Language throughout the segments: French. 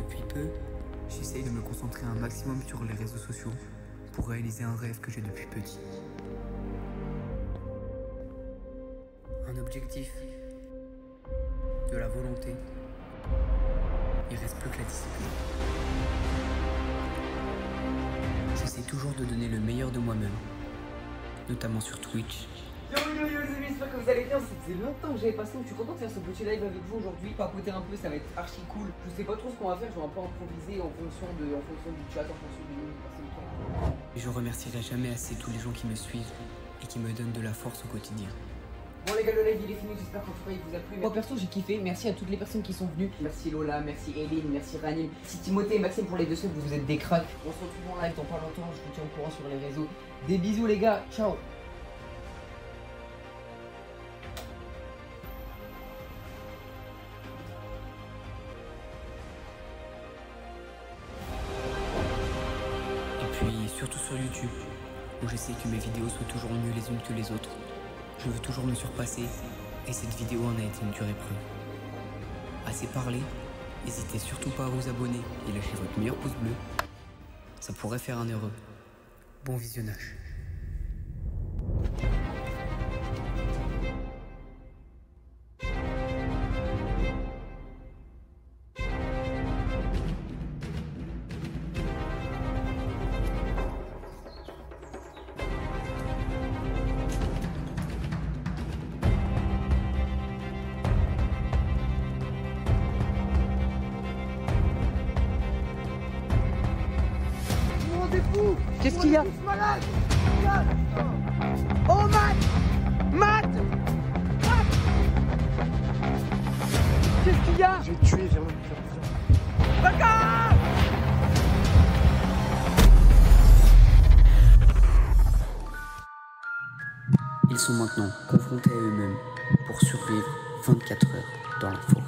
Depuis peu, j'essaye de me concentrer un maximum sur les réseaux sociaux pour réaliser un rêve que j'ai depuis petit. Un objectif, de la volonté, il reste plus que la discipline. J'essaie toujours de donner le meilleur de moi-même, notamment sur Twitch. Yo les amis, j'espère que vous allez bien. Ça faisait longtemps que j'avais passé, donc je suis content de faire ce petit live avec vous aujourd'hui. Papoter un peu, ça va être archi cool. Je sais pas trop ce qu'on va faire, je vais un peu improviser en fonction du chat, en fonction des personnes. Et je remercierai jamais assez tous les gens qui me suivent et qui me donnent de la force au quotidien. Bon les gars, le live il est fini, j'espère qu'en tout cas il vous a plu. Moi perso j'ai kiffé, merci à toutes les personnes qui sont venues. Merci Lola, merci Eline, merci Ranim, merci Timothée et Maxime pour les 2 subs, vous êtes des cracks. On se retrouve en live dans pas longtemps, je vous tiens au courant sur les réseaux. Des bisous les gars, ciao. Et puis surtout sur YouTube, où j'essaie que mes vidéos soient toujours mieux les unes que les autres. Je veux toujours me surpasser, et cette vidéo en a été une dure épreuve. Assez parlé, n'hésitez surtout pas à vous abonner et lâcher votre meilleur pouce bleu. Ça pourrait faire un heureux. Bon visionnage. Qu'est-ce qu'il y a? Oh Matt! Matt! Matt! Qu'est-ce qu'il y a? J'ai tué, viens. D'accord! Ils sont maintenant confrontés à eux-mêmes pour survivre 24 heures dans la forêt.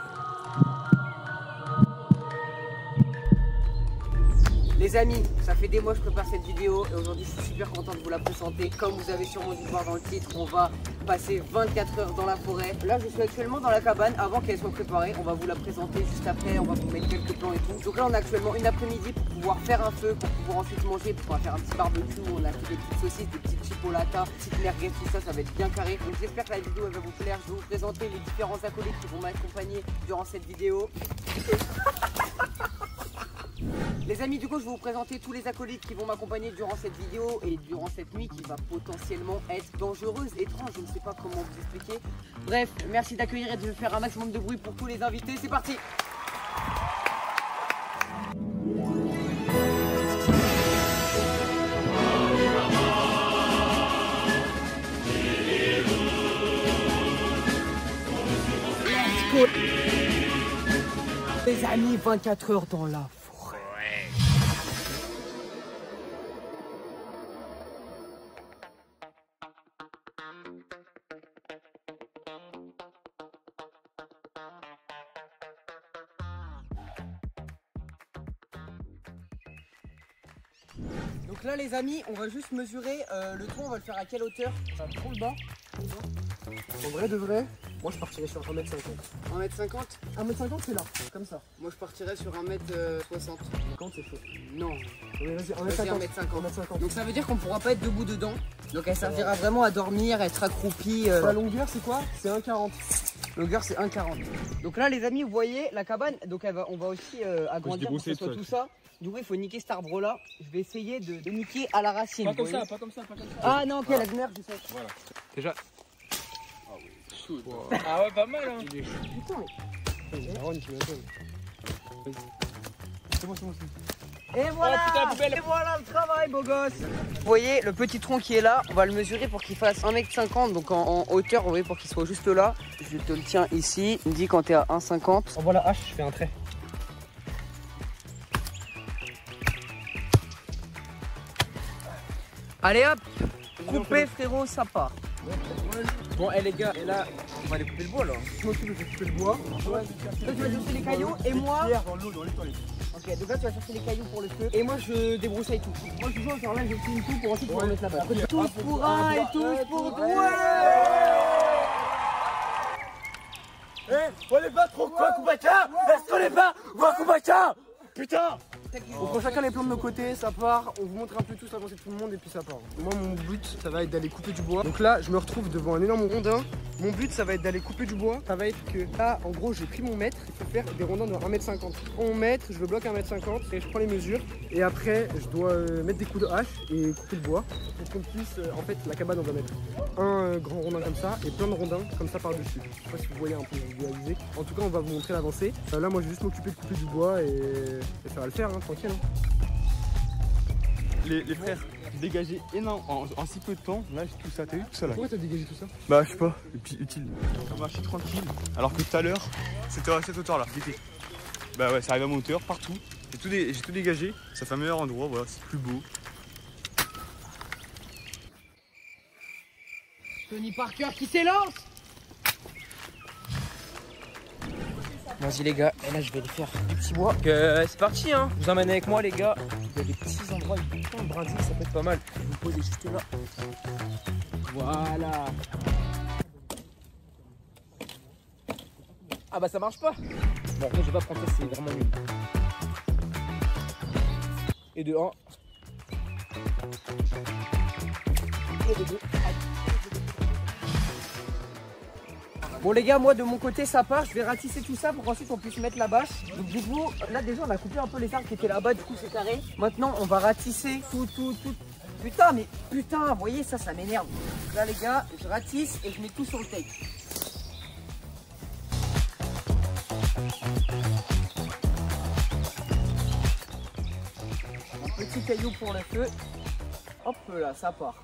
Les amis, ça fait des mois que je prépare cette vidéo et aujourd'hui je suis super content de vous la présenter. Comme vous avez sûrement dû voir dans le titre, on va passer 24 heures dans la forêt. Là je suis actuellement dans la cabane avant qu'elle soit préparée. On va vous la présenter juste après, on va vous mettre quelques plans et tout. Donc là on a actuellement une après-midi pour pouvoir faire un feu, pour pouvoir ensuite manger, pour pouvoir faire un petit barbecue. On a fait des petites saucisses, des petites chipolatas, petites merguez, tout ça, ça va être bien carré. Donc j'espère que la vidéo elle va vous plaire. Je vais vous présenter les différents acolytes qui vont m'accompagner durant cette vidéo. Les amis, du coup, je vais vous présenter tous les acolytes qui vont m'accompagner durant cette vidéo et durant cette nuit qui va potentiellement être dangereuse, étrange, je ne sais pas comment vous expliquer. Bref, merci d'accueillir et de faire un maximum de bruit pour tous les invités. C'est parti! Les amis, 24 heures dans la forêt. Donc là les amis, on va juste mesurer le trou, on va le faire à quelle hauteur? Trop le bas. En vrai de vrai, moi je partirais sur 1m50. 1m50? 1m50 c'est là, comme ça. Moi je partirais sur 1m60. 50 c'est chaud. Non. Oui, vas-y, Vas-y, 1m50. 1m50. Donc ça veut dire qu'on pourra pas être debout dedans. Donc elle servira vraiment à dormir, être accroupie. La longueur c'est quoi? C'est 1,40. Longueur c'est 1,40. Donc là les amis, vous voyez la cabane, donc on va aussi agrandir pour que ce soit tout ça. Du coup il faut niquer cet arbre là. Je vais essayer de niquer à la racine. Pas comme ça, pas comme ça, pas comme ça. Ah non, ok, la merde, je sais. Voilà. Déjà. Ah oui, shoot. Wow. Ah ouais, pas mal hein. Il est chaud. Putain. Aaron, tu m'attends. C'est bon, c'est bon, c'est bon. Et voilà, putain, poubelle. et voilà le travail, beau gosse. Vous voyez le petit tronc qui est là, on va le mesurer pour qu'il fasse 1m50, donc en hauteur, vous voyez, pour qu'il soit juste là. Je te le tiens ici, il me dit quand t'es à 1,50. Envoie la hache, je fais un trait. Allez hop, coupé frérot, ça part. Bon, les gars, et là, on va aller couper le bois là. Je m'occupe de couper le bois. Toi tu vas chercher les cailloux et moi... Pierre dans l'eau, dans les toilettes. Ok, donc là tu vas chercher les cailloux pour le feu et moi je débroussaille tout. Moi je joue à faire là, je filme tout pour ensuite pouvoir mettre là-bas. Tous pour un et tous pour deux. On est pas trop Wakubacha. Est-ce qu'on est pas Wakubacha? Putain. On prend chacun les plans de nos côtés, ça part, on vous montre un peu tous l'avancée de tout le monde et puis ça part. Moi mon but ça va être d'aller couper du bois. Donc là je me retrouve devant un énorme rondin. Mon but ça va être d'aller couper du bois. Ça va être que là en gros j'ai pris mon mètre, il faut faire des rondins de 1m50. Je prends mon mètre, je le bloque à 1m50 et je prends les mesures. Et après je dois mettre des coups de hache et couper le bois. Pour qu'on puisse, en fait la cabane on va mettre un grand rondin comme ça et plein de rondins comme ça par dessus. Je sais pas si vous voyez un peu visualiser. En tout cas on va vous montrer l'avancée. Là moi je vais juste m'occuper de couper du bois et ça va le faire hein, tranquille. Hein. Les frères dégager énorme en si peu de temps. Là j'ai tout ça, t'as vu tout ça là? Pourquoi t'as dégagé tout ça? Bah je sais pas, utile. On marche tranquille. Alors que tout à l'heure c'était à cette hauteur là. Bah ouais, ça arrive à mon hauteur partout. J'ai tout dégagé, ça fait un meilleur endroit, voilà, c'est plus beau. Tony Parker qui s'élance. Vas-y les gars, et là je vais aller faire du petit bois. C'est parti hein, vous emmènez avec moi les gars. Il y a des petits endroits, il y a plein de brindilles, ça peut être pas mal. Je vais vous poser juste là. Voilà. Ah bah ça marche pas. Bon, moi je vais pas prendre ça, c'est vraiment nul. Et de 1. Et de 2. Bon les gars, moi de mon côté ça part, je vais ratisser tout ça pour qu'ensuite on puisse mettre la bâche. Donc du coup, là déjà on a coupé un peu les arbres qui étaient là-bas, du coup c'est carré. Maintenant on va ratisser tout. Putain mais putain, vous voyez ça m'énerve. Là les gars, je ratisse et je mets tout sur le tape. Un petit caillou pour le feu. Hop là, ça part.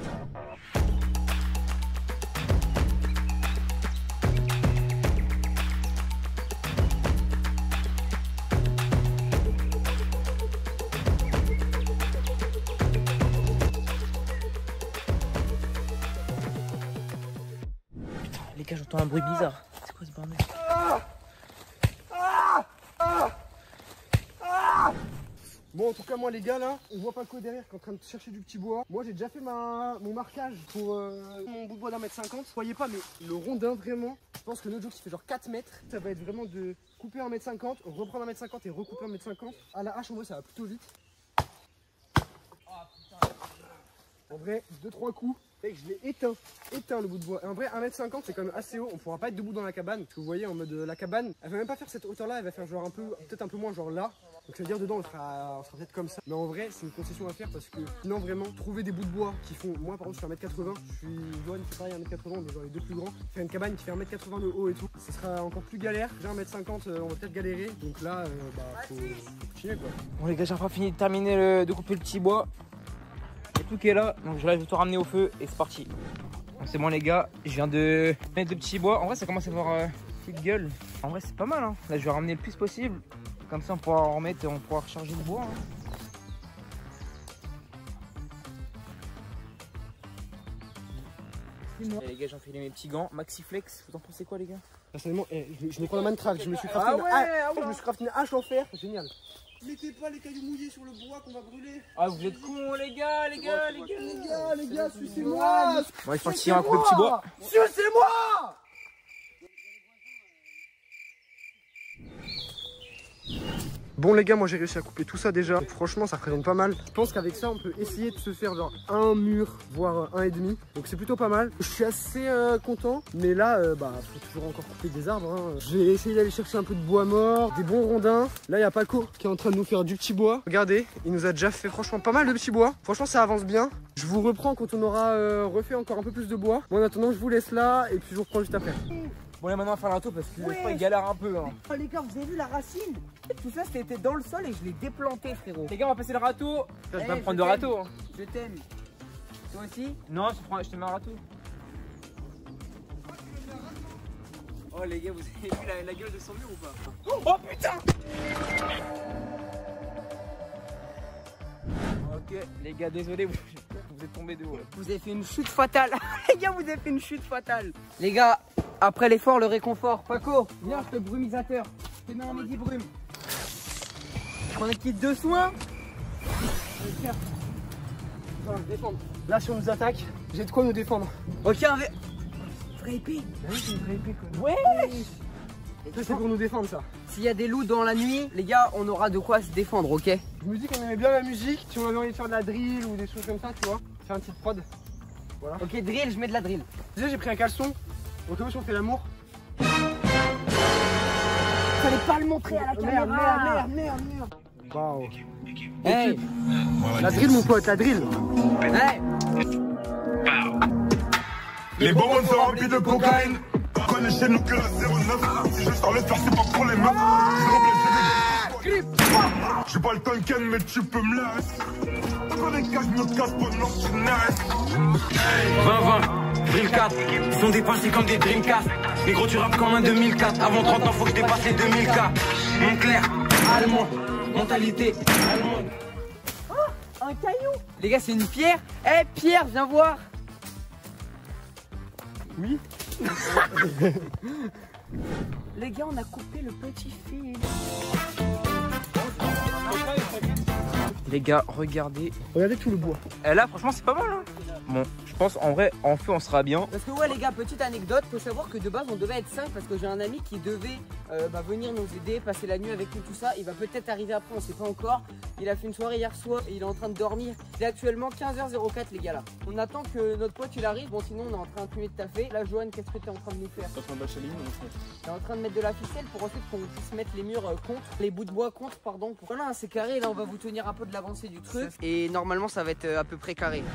Les gars, j'entends un bruit bizarre. C'est quoi ce bordel? Bon en tout cas moi les gars là, on voit Paco derrière qui est en train de chercher du petit bois. Moi j'ai déjà fait mon marquage pour mon bout de bois d'1m50. Vous voyez pas mais le rondin vraiment, je pense que notre jour qui fait genre 4 mètres, ça va être vraiment de couper 1m50, reprendre 1m50 et recouper 1m50. À la hache en vrai ça va plutôt vite. En vrai 2-3 coups. Et je l'ai éteint le bout de bois. Et en vrai 1m50 c'est quand même assez haut, on pourra pas être debout dans la cabane. Parce que vous voyez en mode la cabane, elle va même pas faire cette hauteur là, elle va faire genre peut-être un peu moins genre là. Donc ça veut dire dedans on sera peut-être comme ça. Mais en vrai c'est une concession à faire parce que sinon vraiment trouver des bouts de bois qui font, moi par contre je suis 1m80, je suis pareil 1m80, on est genre les deux plus grands. Faire une cabane qui fait 1m80 de haut et tout, ce sera encore plus galère. Déjà 1m50 on va peut-être galérer. Donc là faut continuer quoi. Bon les gars, j'ai enfin fini de terminer de couper le petit bois. Il y a tout qui est là, donc je vais tout ramener au feu et c'est parti. C'est bon les gars, je viens de mettre de petits bois. En vrai ça commence à avoir petite gueule. En vrai c'est pas mal hein. Là je vais ramener le plus possible. Comme ça on pourra en remettre et on pourra recharger le bois hein. Et les gars, j'ai enfilé mes petits gants Maxiflex, vous en pensez quoi les gars? Personnellement je me prends la Minecraft, je me suis crafté une hache en fer, génial. Mettez pas les cailloux mouillés sur le bois qu'on va brûler. Ah vous êtes cons les gars, les gars, sucez-moi. Bon il faut partir un coup de petit bois. Sucez-moi. Bon les gars, moi j'ai réussi à couper tout ça déjà. Donc, franchement ça représente pas mal. Je pense qu'avec ça on peut essayer de se faire genre un mur, voire un et demi. Donc c'est plutôt pas mal. Je suis assez content. Mais là faut toujours encore couper des arbres hein. J'ai essayé d'aller chercher un peu de bois mort, des bons rondins. Là il y a Paco qui est en train de nous faire du petit bois. Regardez, il nous a déjà fait franchement pas mal de petits bois. Franchement ça avance bien. Je vous reprends quand on aura refait encore un peu plus de bois. Bon en attendant je vous laisse là et puis je vous reprends juste après. Bon là maintenant on va faire la râteau parce que je crois qu'il galère un peu hein. Oh les gars, vous avez vu la racine? Tout ça c'était dans le sol et je l'ai déplanté frérot. Les gars on va passer le râteau. Je vais pas me prendre de t'aime. râteau hein. Je t'aime. Toi aussi? Non je te mets un râteau. Oh les gars, vous avez vu la gueule de son mur ou pas? Oh putain. Ok les gars, désolé, vous êtes tombés de haut. Vous avez fait une chute fatale. Les gars, vous avez fait une chute fatale. Les gars, après l'effort, le réconfort. Paco, viens, je te brumisateur. Je te mets un midi brume. Je prends un kit de soins. Je vais faire. On va se défendre. Là si on nous attaque, j'ai de quoi nous défendre. Ok, un vraie épée. Oui, c'est une vraie épée quoi. Ouais. Ça c'est pour nous défendre ça. S'il y a des loups dans la nuit, les gars, on aura de quoi se défendre, ok? Je me dis qu'on aimait bien la musique, si on avait envie de faire de la drill ou des choses comme ça, tu vois. Faire une petite prod. Voilà. Ok, drill, je mets de la drill. Déjà j'ai pris un caleçon, au cas où si on fait l'amour. Fallait pas le montrer à la caméra. Merde. Waouh. Hey. La drill mon pote, la drill. Hey. Les bonbons sont remplis de cocaïne. Connais chez nous que la 09. Si je sors le faire, c'est pas pour les meufs. J'ai pas le Tonken, mais tu peux me laisser. Connais que je me casse pendant que tu naisses. 20-20, Dream 4, ils sont dépassés comme des Dreamcast. Mais gros, tu rappes comme un 2004. Avant 30 ans, faut que je dépasse les 2000K. Mon clair, allemand, mentalité allemande. Oh, un caillou. Les gars, c'est une pierre. Eh, Pierre, viens voir. Oui. Les gars, on a coupé le petit fil. Les gars, regardez. Regardez tout le bois. Et là, franchement, c'est pas mal. Hein. Bon, je pense en vrai, en feu, on sera bien. Parce que ouais les gars, petite anecdote, faut savoir que de base on devait être 5 parce que j'ai un ami qui devait venir nous aider, passer la nuit avec nous, tout ça. Il va peut-être arriver après, on sait pas encore. Il a fait une soirée hier soir et il est en train de dormir. Il est actuellement 15h04 les gars là. On attend que notre pote il arrive, bon sinon on est en train de tuer de taffer. Là Johan, qu'est-ce que tu es en train de nous faire? T'es en train de mettre de la ficelle pour ensuite qu'on puisse mettre les murs contre, les bouts de bois contre, pardon. Voilà, c'est carré, là on va vous tenir un peu de l'avancée du truc. Et normalement ça va être à peu près carré.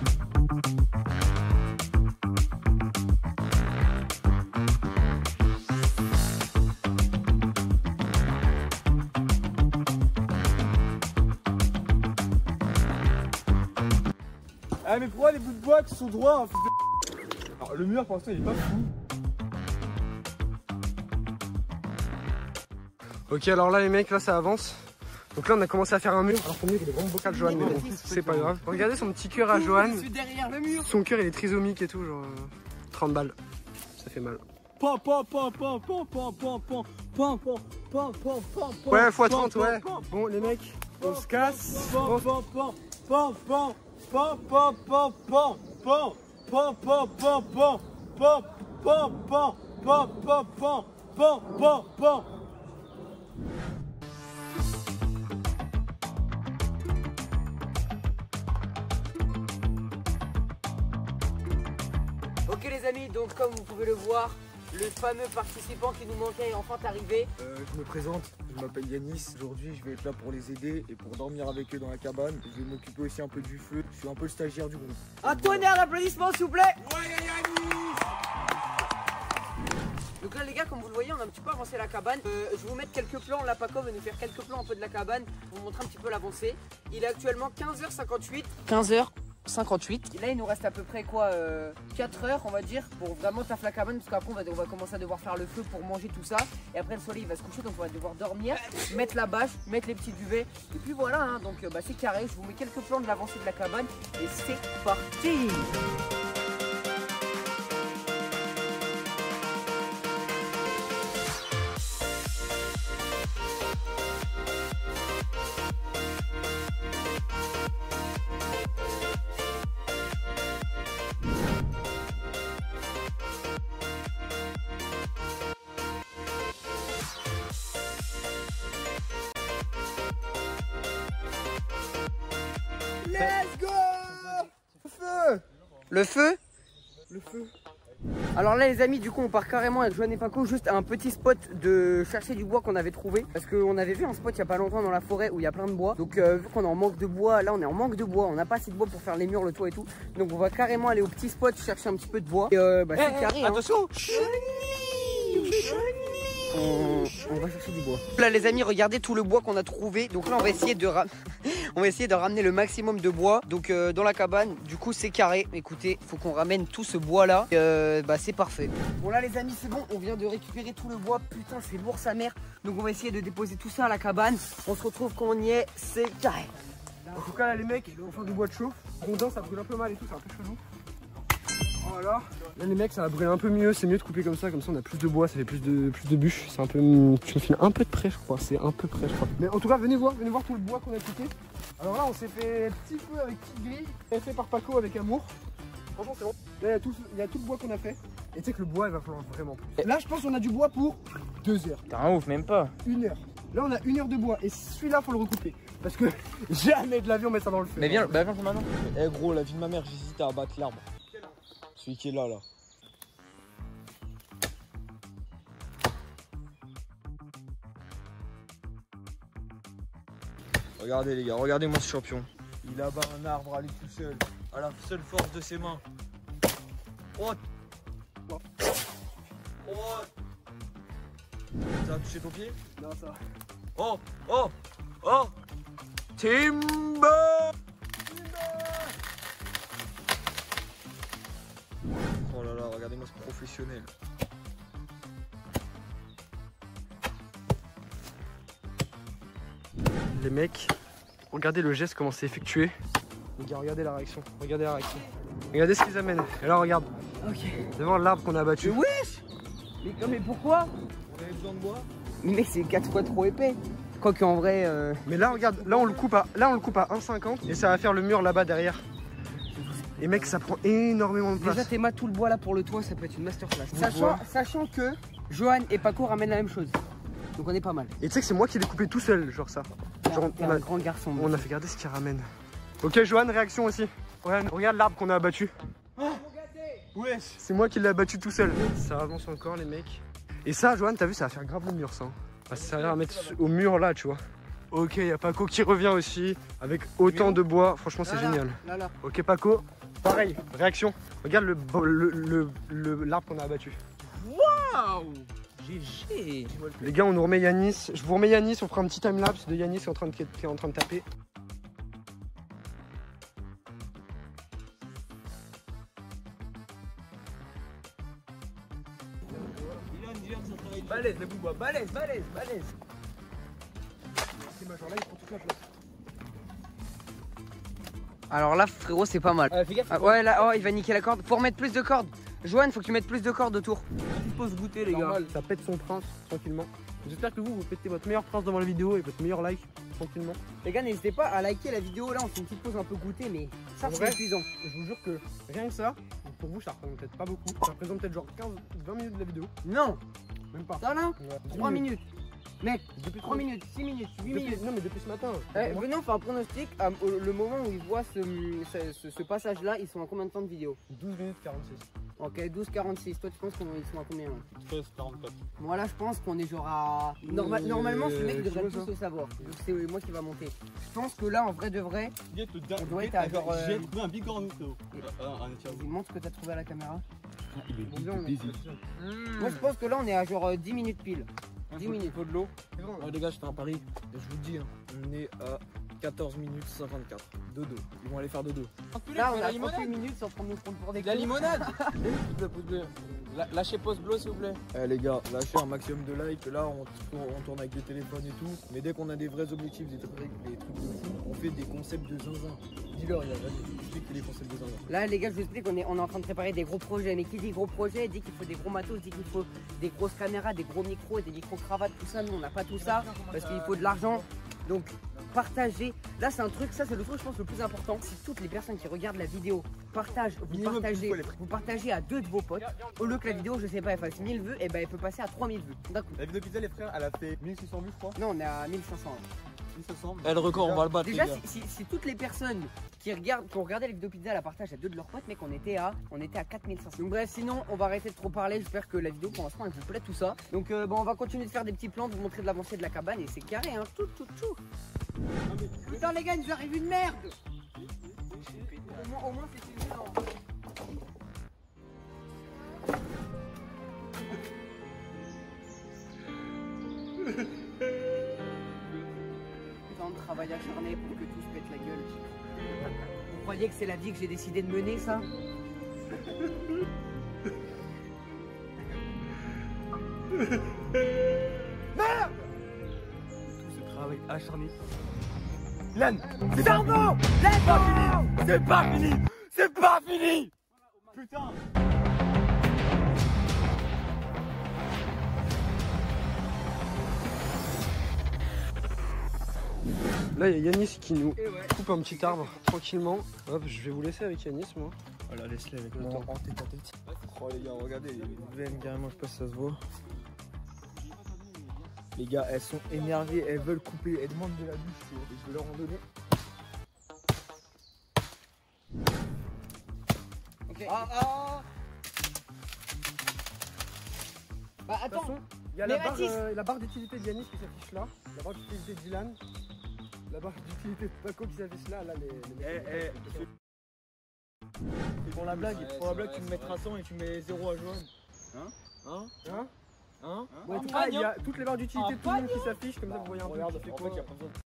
Ah mais pourquoi les bouts de bois qui sont droits hein, alors, le mur pour l'instant il est pas fou. Ok alors là les mecs, là ça avance. Donc là on a commencé à faire un mur. Alors ton mur il est vraiment beau de Johan, mais bon, c'est pas grave. Regardez son petit cœur à Johan. Je suis derrière le mur. Son cœur il est trisomique et tout, genre 30 balles. Ça fait mal. Ouais, x30, ouais. Bon les mecs, on se casse. Ok les amis, donc comme vous pouvez le voir, le fameux participant qui nous manquait est enfin arrivé. Je me présente, je m'appelle Yanis. Aujourd'hui, je vais être là pour les aider et pour dormir avec eux dans la cabane. Je vais m'occuper aussi un peu du feu. Je suis un peu le stagiaire du groupe. Un tonnerre d'applaudissements s'il vous plaît. Ouais Yanis. Donc là les gars, comme vous le voyez, on a un petit peu avancé la cabane. Je vais vous mettre quelques plans, là Paco va nous faire quelques plans un peu de la cabane pour vous montrer un petit peu l'avancée. Il est actuellement 15h58. 15h58. Et là il nous reste à peu près quoi 4 heures on va dire pour vraiment taffer la cabane, parce qu'après on va commencer à devoir faire le feu pour manger tout ça. Et après le soleil il va se coucher, donc on va devoir dormir, mettre la bâche, mettre les petits duvets. Et puis voilà hein, donc c'est carré. Je vous mets quelques plans de l'avancée de la cabane et c'est parti. Let's go. Feu. Le feu. Le feu. Alors là les amis, du coup on part carrément avec Johan et Paco juste à un petit spot de chercher du bois qu'on avait trouvé. Parce qu'on avait vu un spot il y a pas longtemps dans la forêt où il y a plein de bois. Donc vu qu'on est en manque de bois, là on est en manque de bois, on n'a pas assez de bois pour faire les murs, le toit et tout. Donc on va carrément aller au petit spot chercher un petit peu de bois. Et c'est carré hein. Attention. On va chercher du bois. Là les amis, regardez tout le bois qu'on a trouvé. Donc là on va essayer de ramener le maximum de bois. Donc dans la cabane, du coup c'est carré. Écoutez, faut qu'on ramène tout ce bois là. C'est parfait. Bon là les amis, c'est bon, on vient de récupérer tout le bois. Putain, c'est lourd sa mère. Donc on va essayer de déposer tout ça à la cabane. On se retrouve quand on y est, c'est carré. En tout cas là les mecs, on va faire du bois de chauffe. Rondin ça brûle un peu mal et tout, c'est un peu chelou. Voilà. Là les mecs, ça va brûler un peu mieux, c'est mieux de couper comme ça on a plus de bois, ça fait plus de bûches. C'est un peu. Je me file un peu de près je crois, c'est un peu près je crois. Mais en tout cas venez voir tout le bois qu'on a coupé. Alors là on s'est fait petit feu avec petite grille, fait par Paco avec amour. Franchement c'est bon. Là il y a tout le bois qu'on a fait. Et tu sais que le bois, il va falloir vraiment plus. Là, je pense qu'on a du bois pour 2 heures. T'es un ouf, même pas. 1 heure. Là, on a 1 heure de bois. Et celui-là, faut le recouper. Parce que jamais de l'avion, on met ça dans le feu. Mais viens maintenant. Eh gros, la vie de ma mère, j'hésite à abattre l'arbre. Celui qui est là. Regardez les gars, regardez-moi ce champion. Il abat un arbre à lui tout seul, à la seule force de ses mains. Oh. Ça a touché ton pied? Non, ça. Oh Timber. Oh là là, regardez-moi ce professionnel. Les mecs, regardez le geste, comment c'est effectué. Les gars, regardez la réaction. Regardez ce qu'ils amènent. Et là, regarde. Ok. Devant l'arbre qu'on a abattu. Wesh. Mais pourquoi? On avait besoin de bois? Mais mec, c'est 4 fois trop épais. Quoique en vrai. Mais là, regarde, là on le coupe à 1,50 et ça va faire le mur là-bas derrière. Et mec, ça prend énormément de place. Déjà, Théma, tout le bois là pour le toit, ça peut être une masterclass. bois. Sachant que Johan et Paco ramènent la même chose. Donc on est pas mal. Et tu sais que c'est moi qui l'ai coupé tout seul, genre ça. Genre, T'es un grand garçon. on a fait garder ce qu'il ramène. Ok, Johan, réaction aussi. Regarde l'arbre qu'on a abattu. Ouais. C'est moi qui l'ai abattu tout seul. Ça avance encore, les mecs. Et ça, Johan, t'as vu, ça va faire grave le mur, ça. Ça sert à mettre au mur là, tu vois. Ok, il y a Paco qui revient aussi avec autant de bois. Franchement, c'est génial. Là. Ok, Paco, pareil, réaction. Regarde l'arbre qu'on a abattu. Waouh. GG. Les gars, on nous remet Yanis. Je vous remets Yanis, on fera un petit timelapse de Yanis qui est en train de taper. Balèze, le bois, balèze. Alors là, frérot, c'est pas mal. Fais gaffe. Ah, ouais, là, oh, il va niquer la corde. Faut remettre plus de cordes. Johan, faut que tu mettes plus de cordes autour. Il faut se goûter, les gars. Ça pète son prince, tranquillement. J'espère que vous pétez votre meilleur prince devant la vidéo et votre meilleur like, tranquillement. Les gars, n'hésitez pas à liker la vidéo. Là, on fait une petite pause un peu goûter, mais ça, En c'est vrai, épuisant. Je vous jure que rien que ça, pour vous, ça représente peut-être pas beaucoup. Ça représente peut-être genre 15-20 minutes de la vidéo. Non, Même pas. ça là, Ouais, 3 minutes. Mec, Depuis 3 minutes, 6 minutes, 8 minutes. Non, mais depuis ce matin. Venons faire un pronostic. Le moment où ils voient ce passage-là, ils sont à combien de temps de vidéo? 12 minutes 46. Ok, 12,46. Toi, tu penses qu'ils sont à combien là? 13,44. Moi là, je pense qu'on est genre à. Normalement, ce mec devrait c'est quoi, tous le savoir. Donc, c'est moi qui va monter. Je pense que là, en vrai de vrai, on doit être à genre. J'ai trouvé un bigorneau, frérot. Vas-y, montre ce que t'as trouvé à la caméra. Il est busy. Moi, je pense que là, on est à genre 10 minutes pile. 10 minutes. Faut de l'eau. C'est bon. Ouais, les gars, je fais un pari. Et je vous dis, hein, on est à 14 minutes 54. Dodo. Ils vont aller faire dodo. Là, on a 38 minutes sans prendre nos comptes pour des La cons. limonade. Lâchez pause bleu s'il vous plaît. Eh les gars, lâchez un maximum de likes. Là, on tourne avec des téléphones et tout. Mais dès qu'on a des vrais objectifs, des trucs de fou, on fait des concepts de zinzin. Dis-leur, vas-y, explique les concepts de zinzin. Là, les gars, je vous explique, on est en train de préparer des gros projets. Mais qui dit gros projet dit qu'il faut des gros matos, dit qu'il faut des grosses caméras, des gros micros, des micro-cravates, tout ça. Nous, on n'a pas tout ça parce qu'il faut de l'argent. Donc, partagez. Là, c'est un truc, ça, c'est le truc, je pense, le plus important. Si toutes les personnes qui regardent la vidéo partagent, vous partagez à 2 de vos potes, au lieu que la vidéo, je sais pas, elle fasse 1000 vues, et ben elle peut passer à 3000 vues d'un coup. La vidéo pizza, les frères, elle a fait 1600 vues, je crois. Non, on est à 1500. 1500. Eh, le record, on va le battre. Déjà, les gars. si toutes les personnes qui ont regardé la vidéo pizza la partagent à 2 de leurs potes, mec, on était à 4500. Donc bref, sinon, on va arrêter de trop parler. J'espère que la vidéo pour l'instant elle vous plaît tout ça. Donc bon, on va continuer de faire des petits plans, de vous montrer de l'avancée de la cabane et c'est carré, hein. Tout. Putain les gars, il nous arrive une merde. Au moins c'était évident. Tant de travail acharné pour que tout se pète la gueule. Vous croyez que c'est la vie que j'ai décidé de mener, ça? Merde! Tout ce travail acharné. Lan! C'est cerveau! C'est pas fini! C'est pas fini! C'est pas fini! Putain! Là, il y a Yanis qui nous coupe un petit arbre tranquillement. Hop, je vais vous laisser avec Yanis, moi. Voilà, laisse-les avec le temps. En tête à tête. Oh les gars, regardez, les veines carrément, je sais pas si ça se voit. Les gars, elles sont énervées, elles veulent couper, elles demandent de la bûche, tu vois. Et je vais leur en donner. Ok. Ah. Bah De toute attends. façon, il y a Mais la barre d'utilité de Yanis qui s'affiche là, la barre d'utilité de Dylan, la barre d'utilité de Paco qui s'affiche là, les Pour la blague, tu me mettras 100 et tu mets 0 à Johan. Hein Bon, en tout cas, il y a toutes les barres d'utilité de tout le monde qui s'affichent, comme ça vous voyez un peu. Regarde, qui fait en quoi. fait, il y a pas besoin.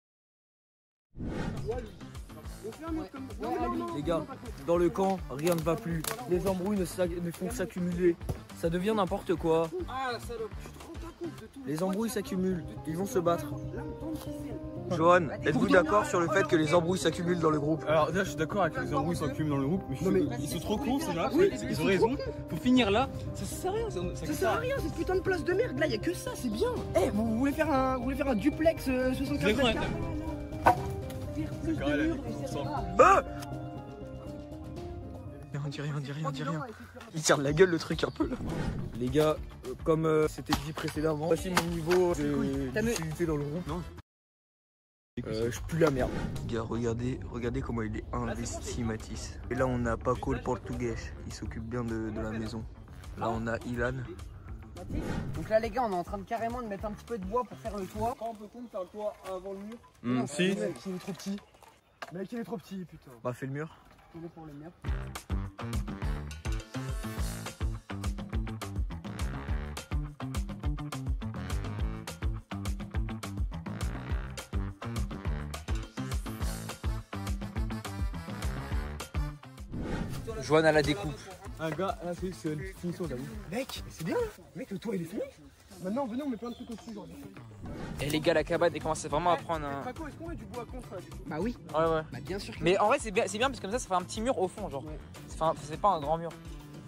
On fait un mur comme... Non, Les gars, dans le camp, rien ne va plus. Les embrouilles ne font que s'accumuler. Ça devient n'importe quoi. Ah la salope, tu te rends pas compte de tout. Les embrouilles s'accumulent. Ils vont se battre. Là, on tombe sur scène. Johan, êtes-vous d'accord sur le fait que les embrouilles s'accumulent dans le groupe? Alors déjà je suis d'accord avec les embrouilles s'accumulent dans le groupe, mais, Non, mais ils sont trop cons ces gens-là, Oui, ils ont raison. Faut finir là, ça sert à rien. Ça sert à rien cette putain de place de merde, là y a que ça, c'est bien. Eh, vous voulez faire un duplex 75 mètres carrés? Faire plus de murs et c'est ça. On dit rien. Il tire de la gueule le truc un peu là. Les gars, comme c'était dit précédemment, voici mon niveau d'utilité dans le groupe. Non. Je pue la merde. Les gars, regardez comment il est investi Matisse. Et là on a Paco le portugais, il s'occupe bien de la maison. Là on a Ilan. Donc là les gars, on est en train de carrément de mettre un petit peu de bois pour faire le toit. Quand on peut compte faire le toit avant le mur. Si. Mec, il est trop petit. Mec, il est trop petit, putain. Bah fais le mur. On est pour le mur. Johan à la découpe. Un gars, là c'est une finition t'as vu. Mec, c'est bien là. Mec, le toit il est fini. Maintenant, venez, on met plein de trucs au-dessus, genre. Et les gars, la cabane, elle commence vraiment à prendre un. Paco, est-ce qu'on met du bois contre là, du coup? Bah oui. Ouais, ouais. Bah bien sûr que Mais en vrai, c'est bien parce que comme ça fait un petit mur au fond, genre. Ouais. C'est pas un grand mur.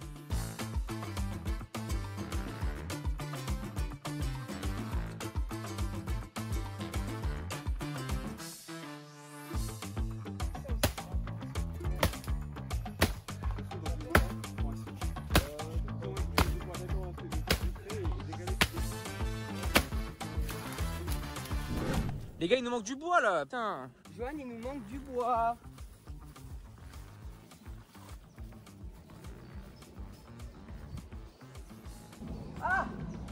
Les gars, il nous manque du bois là, putain. Johan, il nous manque du bois. Ah!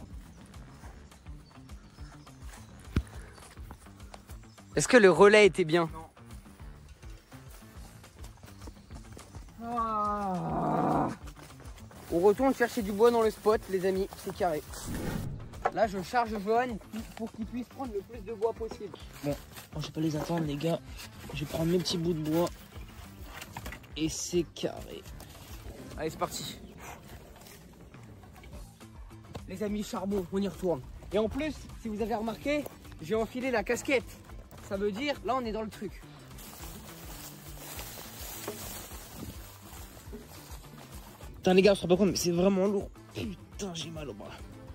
Est-ce que le relais était bien? Non. Ah. On retourne chercher du bois dans le spot, les amis, c'est carré. Là, je charge Johan pour qu'il puisse prendre le plus de bois possible. Bon, je vais pas les attendre, les gars. Je vais prendre mes petits bouts de bois. Et c'est carré. Allez, c'est parti. Les amis, charbon, on y retourne. Et en plus, si vous avez remarqué, j'ai enfilé la casquette. Ça veut dire, là, on est dans le truc. Putain, les gars, on se rend pas compte, mais c'est vraiment lourd. Putain, j'ai mal au bras.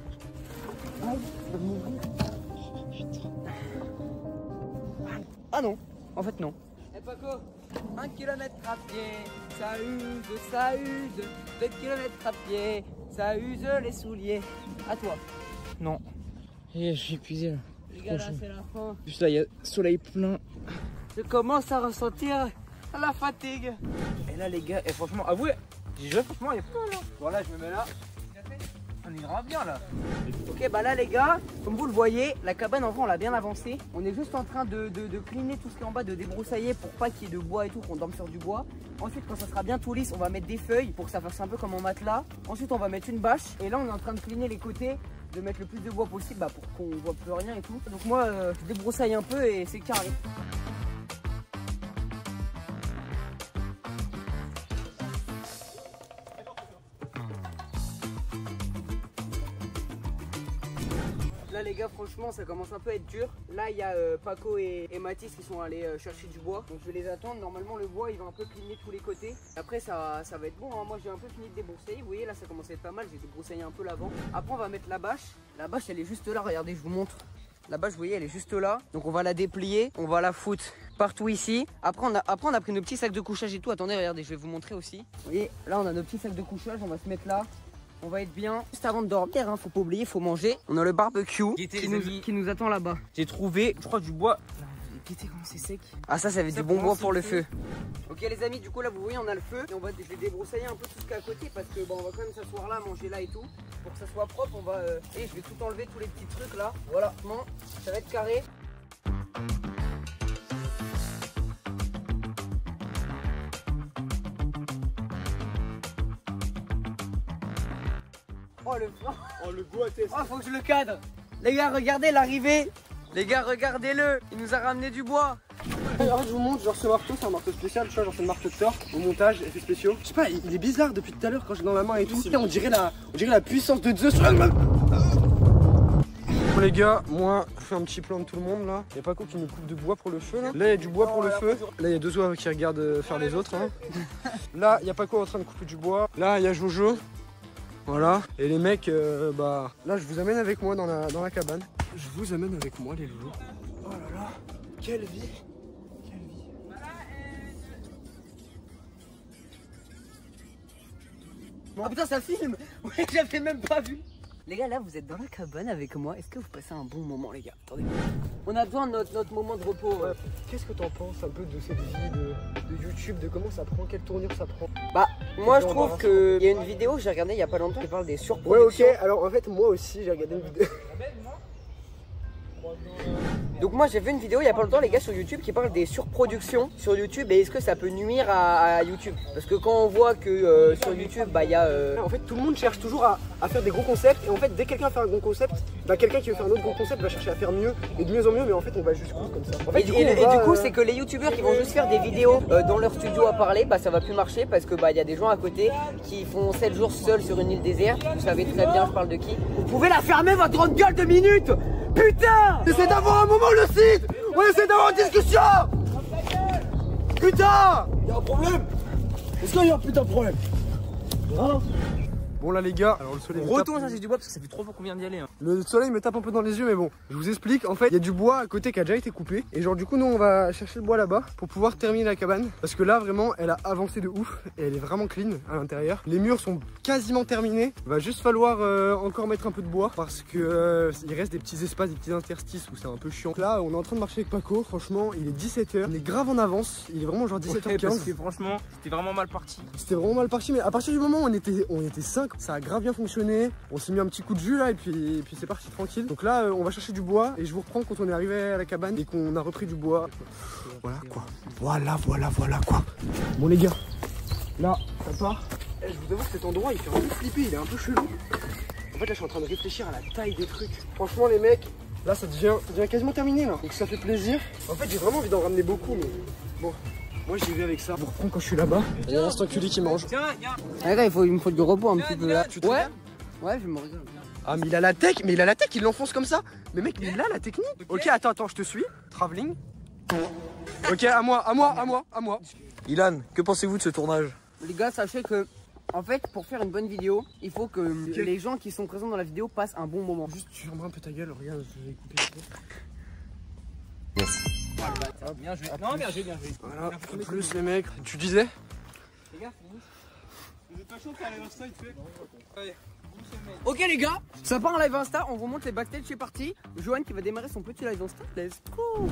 Ah non, en fait non. Eh Paco, 1 km à pied, ça use, 2 km à pied, ça use les souliers. À toi. Non. Et je suis épuisé là. Les gars, là c'est la fin. Juste là, il y a le soleil plein. Je commence à ressentir la fatigue. Et là, les gars, et franchement, avouez, franchement, il y a pas mal. Voilà, je me mets là. On est grave bien là. Ok, bah là les gars, comme vous le voyez, la cabane en vrai on l'a bien avancée. On est juste en train de cleaner tout ce qui est en bas, de débroussailler pour pas qu'il y ait de bois et tout, qu'on dorme sur du bois. Ensuite, quand ça sera bien tout lisse, on va mettre des feuilles pour que ça fasse un peu comme en matelas. Ensuite, on va mettre une bâche. Et là, on est en train de cleaner les côtés, de mettre le plus de bois possible bah, pour qu'on voit plus rien et tout. Donc moi, je débroussaille un peu et c'est carré. Là les gars, franchement ça commence un peu à être dur. Là il y a Paco et Mathis qui sont allés chercher du bois. Donc je vais les attendre. Normalement le bois il va un peu cligner tous les côtés. Après ça va être bon hein. Moi j'ai un peu fini de débroussailler. Vous voyez là ça commence à être pas mal. J'ai débroussaillé un peu l'avant. Après on va mettre la bâche. La bâche elle est juste là, regardez je vous montre. La bâche, vous voyez, elle est juste là. Donc on va la déplier, on va la foutre partout ici. Après on a pris nos petits sacs de couchage et tout. Attendez, regardez, je vais vous montrer aussi. Vous voyez, là on a nos petits sacs de couchage, on va se mettre là. On va être bien. Juste avant de dormir, hein, faut pas oublier, faut manger. On a le barbecue qui nous attend là-bas. J'ai trouvé, je crois, du bois. Guettez comment c'est sec. Ah ça va être du bon bois pour le feu. Ok les amis, du coup là vous voyez on a le feu. Et je vais débroussailler un peu tout ce qu'il y a à côté. Parce que bon, on va quand même s'asseoir là, manger là et tout. Pour que ça soit propre, on va... Et je vais tout enlever, tous les petits trucs là. Voilà, bon, ça va être carré. Oh le flanc. Oh le bois test. Oh faut que je le cadre. Les gars regardez l'arrivée. Les gars regardez-le. Il nous a ramené du bois. Alors je vous montre, genre ce marteau c'est un marteau spécial, tu vois, genre c'est le marteau de Thor au montage, effets spéciaux. Je sais pas, il est bizarre depuis tout à l'heure quand j'ai dans la main et tout. On dirait la puissance de Zeus. Bon les gars, moi je fais un petit plan de tout le monde là. Y'a pas quoi qui me coupe de bois pour le feu là. Là il y a du bois pour le feu. Là il y a deux oies qui regardent faire les autres. Hein. Là il y a pas quoi en train de couper du bois. Là il y a Jojo. Voilà. Et les mecs, bah là je vous amène avec moi dans la cabane. Je vous amène avec moi les loulous. Oh là là, quelle vie. Oh putain ça filme. Ouais j'avais même pas vu. Les gars là vous êtes dans la cabane avec moi. Est-ce que vous passez un bon moment les gars? Attendez. On a besoin de notre moment de repos. Ouais. Qu'est-ce que t'en penses un peu de cette vie de YouTube, de comment ça prend, quelle tournure ça prend? Bah moi je trouve qu'il y a une vidéo que j'ai regardée il y a pas longtemps qui parle des surproductions. Ouais ok, alors en fait moi aussi j'ai regardé une vidéo. Donc moi j'ai vu une vidéo il y a pas longtemps les gars sur YouTube qui parle des surproductions sur YouTube et est-ce que ça peut nuire à YouTube? Parce que quand on voit que sur YouTube bah il y a... En fait tout le monde cherche toujours à faire des gros concepts et en fait dès que quelqu'un fait un gros concept, bah quelqu'un qui veut faire un autre gros concept va chercher à faire mieux et de mieux en mieux mais en fait on va jusqu'où comme ça. En fait, du coup c'est que les youtubeurs qui vont juste faire des vidéos dans leur studio à parler, bah ça va plus marcher parce que bah il y a des gens à côté qui font 7 jours seuls sur une île déserte. Vous savez très bien je parle de qui. Vous pouvez la fermer votre grande gueule de minutes. Putain! Essaye d'avoir un moment lucide! On essaie d'avoir une discussion! Putain! Y'a un problème? Est-ce qu'il y a un putain de problème? Hein? Bon là les gars, alors le soleil retourne chercher du bois parce que ça fait 3 fois qu'on vient d'y aller. Hein. Le soleil me tape un peu dans les yeux mais bon, je vous explique, en fait il y a du bois à côté qui a déjà été coupé. Et genre du coup nous on va chercher le bois là-bas pour pouvoir terminer la cabane. Parce que là vraiment elle a avancé de ouf et elle est vraiment clean à l'intérieur. Les murs sont quasiment terminés, il va juste falloir encore mettre un peu de bois. Parce que il reste des petits espaces, des petits interstices où c'est un peu chiant. Là on est en train de marcher avec Paco, franchement il est 17h, on est grave en avance. Il est vraiment genre 17h15. Ouais, parce que franchement c'était vraiment mal parti. C'était vraiment mal parti mais à partir du moment où on était 5, ça a grave bien fonctionné. On s'est mis un petit coup de jus là et puis c'est parti tranquille. Donc là on va chercher du bois et je vous reprends quand on est arrivé à la cabane et qu'on a repris du bois. Voilà quoi. Voilà quoi. Bon les gars, là ça part. Je vous avoue que cet endroit il fait un peu flipper, il est un peu chelou. En fait là je suis en train de réfléchir à la taille des trucs. Franchement les mecs, là ça devient quasiment terminé là. Donc ça fait plaisir. En fait j'ai vraiment envie d'en ramener beaucoup mais bon. Moi j'y vais avec ça. Je vous reprends quand je suis là-bas. Il y a un enculé qui mange. Tiens, viens. Ah gars, il me faut du repos un petit peu là. Ouais, je me regarde. Ah mais il a la tech, il l'enfonce comme ça. Mais mec, mais il a la technique. Ok, attends, je te suis. Travelling. Ok, à moi. Ilan, que pensez-vous de ce tournage? Les gars, sachez que en fait, pour faire une bonne vidéo, il faut que les gens qui sont présents dans la vidéo passent un bon moment. Juste, tu fermeras un peu ta gueule, regarde, je vais couper. Yes. Bien joué. Non, bien joué. Voilà, en plus les mecs, tu disais? Les gars, vous êtes pas chaud de faire les Insta, il fait. Allez. Ok les gars, ça part en live Insta, on vous montre les backstage, c'est parti. Johan qui va démarrer son petit live Insta, let's go.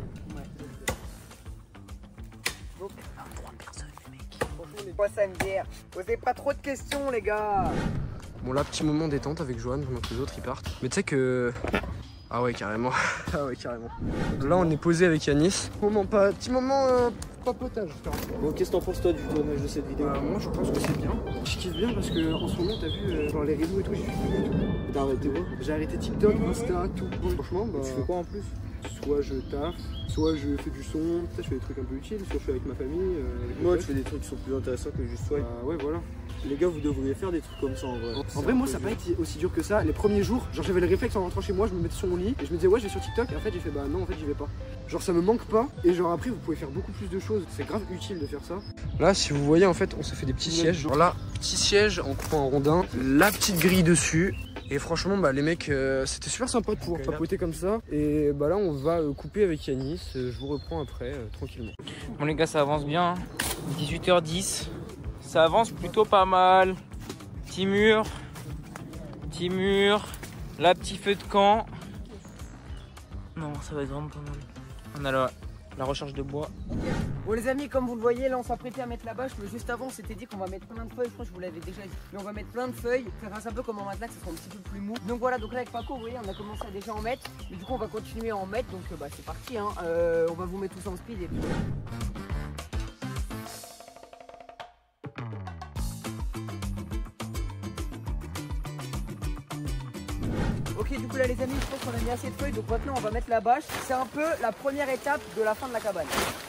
Donc, 3 personnes les mecs. Franchement on est pas samedière. Posez pas trop de questions les gars. Bon là, petit moment détente avec Johan pendant que les autres ils partent. Mais tu sais que... Ah ouais carrément. Donc là on est posé avec Yanis. Petit moment papotage. Bon, qu'est-ce que t'en penses toi du tournage de cette vidéo? Moi je pense que c'est bien. Je kiffe bien parce que en ce moment t'as vu genre les réseaux et tout, j'ai fait tout. T'as arrêté quoi? J'ai arrêté TikTok, Insta, tout. Franchement bah... Tu fais quoi en plus? Soit je taffe, soit je fais du son, peut-être je fais des trucs un peu utiles, soit je suis avec ma famille. Moi tu fais des trucs qui sont plus intéressants que juste swipe. Ouais voilà. Les gars, vous devriez faire des trucs comme ça en vrai. En vrai, moi ça n'a pas été aussi dur que ça. Les premiers jours, genre j'avais le réflexe en rentrant chez moi, je me mettais sur mon lit et je me disais ouais, je vais sur TikTok. Et en fait, j'ai fait bah non, en fait, j'y vais pas. Genre ça me manque pas. Et genre après, vous pouvez faire beaucoup plus de choses. C'est grave utile de faire ça. Là, si vous voyez, en fait, on se fait des petits sièges. Genre là, petit siège en coupant en rondin, la petite grille dessus. Et franchement, bah, les mecs, c'était super sympa de pouvoir papoter comme ça. Et bah là, on va couper avec Yanis. Je vous reprends après, tranquillement. Bon les gars, ça avance bien. 18h10. Ça avance plutôt pas mal. Petit mur. Petit mur. Là, petit feu de camp. Non, ça va être vraiment pas mal. On a la recharge de bois. Bon les amis, comme vous le voyez, là on s'apprêtait à mettre la bâche, mais juste avant on s'était dit qu'on va mettre plein de feuilles, je crois que je vous l'avais déjà dit. Mais on va mettre plein de feuilles, faire un peu comme en matelas, que ça soit un petit peu plus mou. Donc voilà, donc là avec Paco, vous voyez, on a commencé à déjà en mettre. Mais du coup on va continuer à en mettre, donc bah c'est parti hein. On va vous mettre tout ça en speed et puis... Ok, du coup là les amis, je pense qu'on a mis assez de feuilles, donc maintenant on va mettre la bâche. C'est un peu la première étape de la fin de la cabane.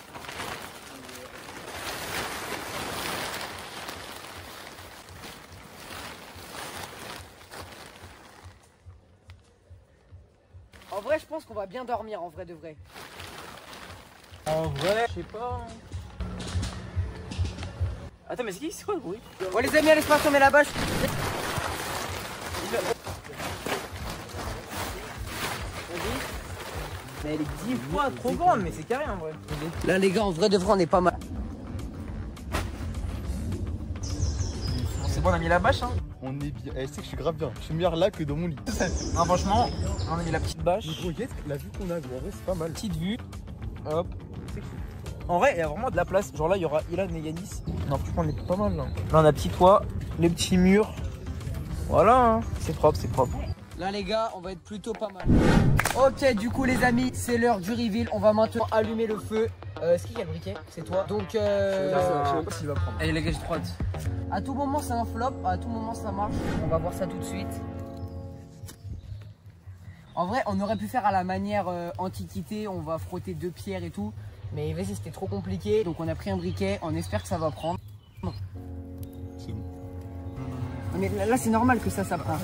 En vrai, je pense qu'on va bien dormir, en vrai de vrai. En vrai, je sais pas. Attends, mais c'est quoi le bruit? Bon les amis, allez se passer, on met la bâche. Mais elle est 10 fois trop grande, mais c'est carré en vrai. Là les gars, en vrai de vrai, on est pas mal. Bon, c'est bon, on a mis la bâche hein. On est bien. Eh, c'est que je suis grave bien. Je suis meilleur là que dans mon lit. Non, franchement, on a mis la petite bâche. Regarde la vue qu'on a, gros. En vrai, c'est pas mal. Petite vue. Hop. En vrai, il y a vraiment de la place. Genre là, il y aura Ilan et Yanis. Non, franchement, on est pas mal là. Là, on a petit toit, les petits murs. Voilà, hein. C'est propre, c'est propre. Là les gars, on va être plutôt pas mal. Ok, du coup les amis, c'est l'heure du reveal. On va maintenant allumer le feu. Est-ce qu'il y a le briquet? C'est toi. Donc Je sais même pas s'il va prendre. Allez les gars, j'ai trop hâte. à tout moment c'est un flop, à tout moment ça marche. On va voir ça tout de suite. En vrai, on aurait pu faire à la manière antiquité. On va frotter 2 pierres et tout. Mais vas-y, c'était trop compliqué. Donc on a pris un briquet. On espère que ça va prendre. C'est bon. Mais là c'est normal que ça prend.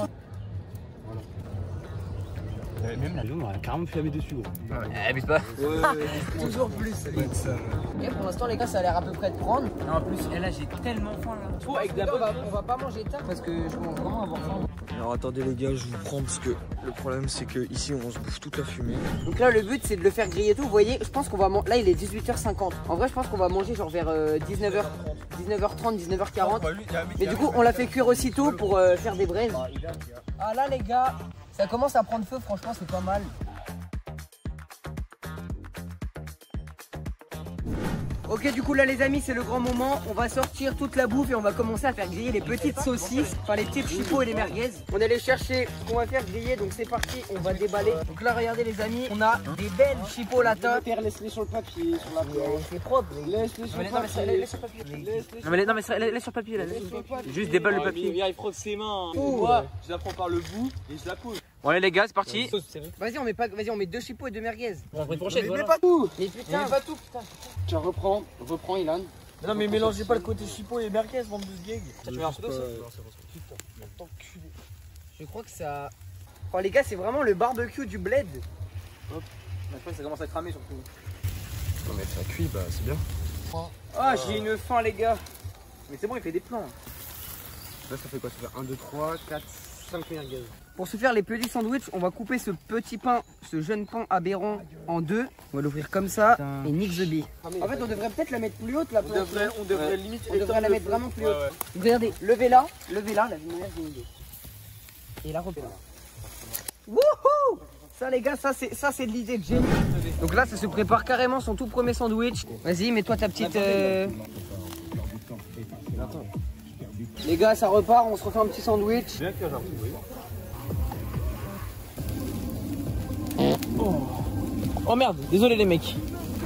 Même l'avion, on aurait carrément pu la mettre dessus, gros. Abuse pas. Toujours plus. Ok, pour l'instant les gars, ça a l'air à peu près de prendre. Non, en plus, là, j'ai tellement faim là. Oh, avec on va pas manger tard parce que je commence vraiment à avoir faim. Alors attendez les gars, je vous prends parce que le problème c'est que ici on se bouffe toute la fumée. Donc là le but c'est de le faire griller tout. Vous voyez, je pense qu'on va manger. Là il est 18h50. En vrai je pense qu'on va manger genre vers 19h30, 19h40. Mais du coup on l'a fait cuire aussitôt pour faire des braises. Ah là les gars, ça commence à prendre feu, franchement c'est pas mal. Ok, du coup là les amis, c'est le grand moment. On va sortir toute la bouffe et on va commencer à faire griller les petites saucisses, enfin les petites chipots et les merguez. On est allé chercher ce qu'on va faire griller, donc c'est parti, on va déballer. Donc là regardez les amis, on a des belles chipolatas. Laisse-les sur le papier, sur la C'est propre. Laisse-les sur le papier. Laisse sur le papier. Non mais laisse sur le papier là. Juste déballe le papier. Il frotte ses mains. Moi, je la prends par le bout et je la pose. Bon allez les gars, c'est parti. Vas-y, on met 2 chipots et 2 merguez. On va prochaine. Mais pas tout. Mais putain, pas tout, putain. Tiens, reprends Ilan. Non mais mélangez pas le côté chipot et merguez, bande de sgeg. Tu veux un photo ça? je crois que ça... Oh les gars, c'est vraiment le barbecue du bled. Hop. Je crois que ça commence à cramer surtout. Non, mais ça cuit, bah c'est bien. Ah, j'ai une faim les gars. Mais c'est bon, il fait des plans. Là, ça fait quoi? Ça fait 1, 2, 3, 4, 5 merguez. Pour se faire les petits sandwichs, on va couper ce petit pain, ce jeune pain aberrant en 2. On va l'ouvrir comme ça. Putain. Et nique the bee. En fait, on devrait peut-être la mettre plus haute la planche. On devrait limite. On devrait la mettre vraiment plus haute. Regardez, levez-la, la lumière j'ai une idée. Et la repère. Wouhou! Ça les gars, ça c'est de l'idée de génie. Donc là, ça se prépare carrément son tout premier sandwich. Vas-y, mets-toi ta petite... Les gars, ça repart, on se refait un petit sandwich. Oh merde, désolé les mecs.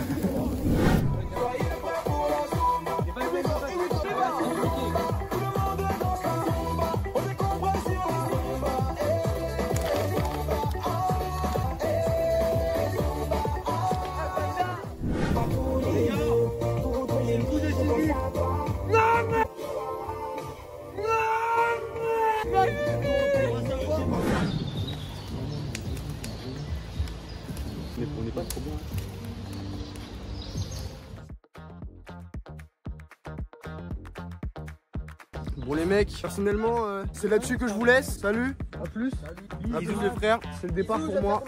On n'est pas trop bon. Bon les mecs, personnellement, c'est là-dessus que je vous laisse. Salut. plus. A plus les frères, c'est le départ pour moi.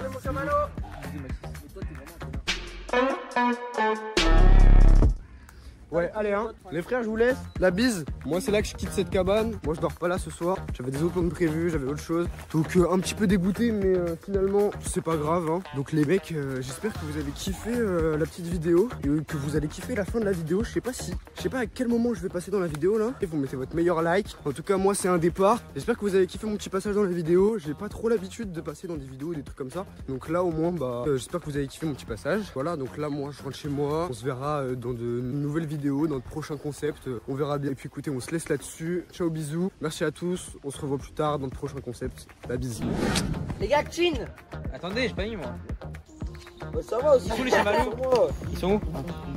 Ouais, allez hein, les frères je vous laisse, la bise. Moi c'est là que je quitte cette cabane, moi je dors pas là ce soir. J'avais des autres plans de prévus, j'avais autre chose. Donc un petit peu dégoûté mais finalement c'est pas grave hein. Donc les mecs, j'espère que vous avez kiffé la petite vidéo et que vous allez kiffer la fin de la vidéo. Je sais pas à quel moment je vais passer dans la vidéo là. Et vous mettez votre meilleur like. En tout cas moi c'est un départ. J'espère que vous avez kiffé mon petit passage dans la vidéo. J'ai pas trop l'habitude de passer dans des vidéos, des trucs comme ça. Donc là au moins bah j'espère que vous avez kiffé mon petit passage. Voilà, donc là moi je rentre chez moi. On se verra dans de nouvelles vidéos, dans de prochains concepts, on verra bien. Et puis écoutez, on se laisse là-dessus. Ciao, bisous, merci à tous, on se revoit plus tard dans de prochains concepts. La bise. Les gars, chin. Attendez, j'ai pas mis moi. Bah, ça va aussi. Ils sont où les chamallows? Ils sont où?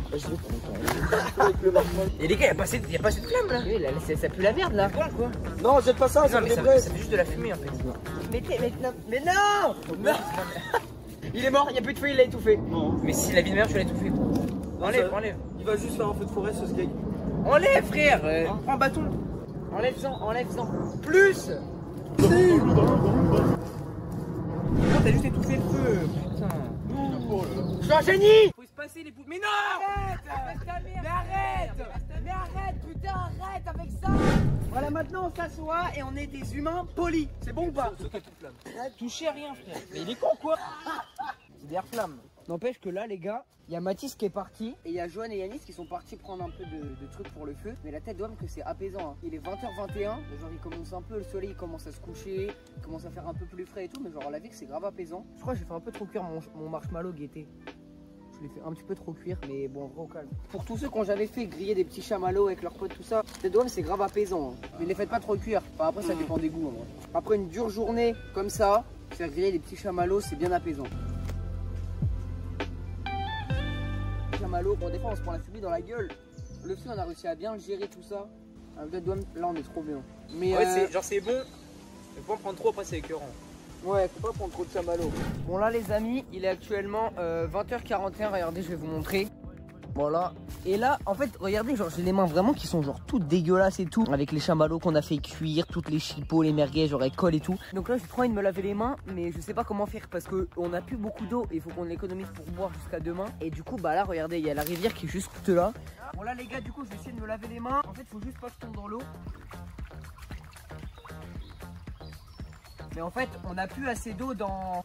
Et les gars, y'a pas assez de flamme là. Oui, là, ça pue la merde là. Quoi? Non, jette pas ça, Non, mais ça fait juste de la fumée en fait. Mais non. Il est mort, il y a plus de feu, il l'a étouffé. Mais si la vie de mère, tu l'as étouffé. Enlève, enlève. Il va juste faire un feu de forêt ce gars. Enlève frère, prends un bâton. Enlève-en. Plus. T'as juste étouffé le feu. Putain. Je suis un génie. Faut se passer les poules. Mais non! Arrête, putain, arrête avec ça. Voilà, maintenant on s'assoit et on est des humains polis. C'est bon ou pas? Touchez à rien, frère. Mais il est con quoi? C'est des flammes. N'empêche que là les gars, il y a Mathis qui est parti et il y a Johan et Yanis qui sont partis prendre un peu de trucs pour le feu. Mais la tête d'homme que c'est apaisant hein. Il est 20h21, genre il commence un peu, le soleil commence à se coucher, il commence à faire un peu plus frais et tout. Mais genre la vie que c'est grave apaisant. Je crois que j'ai fait un peu trop cuire mon marshmallow gaieté. Je l'ai fait un petit peu trop cuire, mais bon, au calme. Pour tous ceux qui ont jamais fait griller des petits chamallows avec leurs potes, tout ça, tête d'homme c'est grave apaisant hein. Mais les faites pas trop cuire, enfin, après ça dépend des goûts hein. Après une dure journée comme ça, faire griller des petits chamallows c'est bien apaisant. Chamallow, bon des fois on se prend la fumée dans la gueule. Le feu on a réussi à bien gérer tout ça. Là on est trop bien. Mais ouais c'est bon. Mais faut en prendre trop après c'est écœurant. Ouais, faut pas prendre trop de chamallow. Bon là les amis, il est actuellement 20h41, regardez je vais vous montrer. Voilà. Et là, en fait, regardez, genre j'ai les mains vraiment qui sont genre toutes dégueulasses et tout. Avec les chamallows qu'on a fait cuire, toutes les chipots, les merguez, genre elles collent et tout. Donc là, j'ai trop envie de me laver les mains, mais je sais pas comment faire parce que on a plus beaucoup d'eau et il faut qu'on l'économise pour boire jusqu'à demain. Et du coup, bah là, regardez, il y a la rivière qui est juste là. Bon là les gars, du coup, je vais essayer de me laver les mains. En fait, faut juste pas que je tombe dans l'eau. Mais en fait, on n'a plus assez d'eau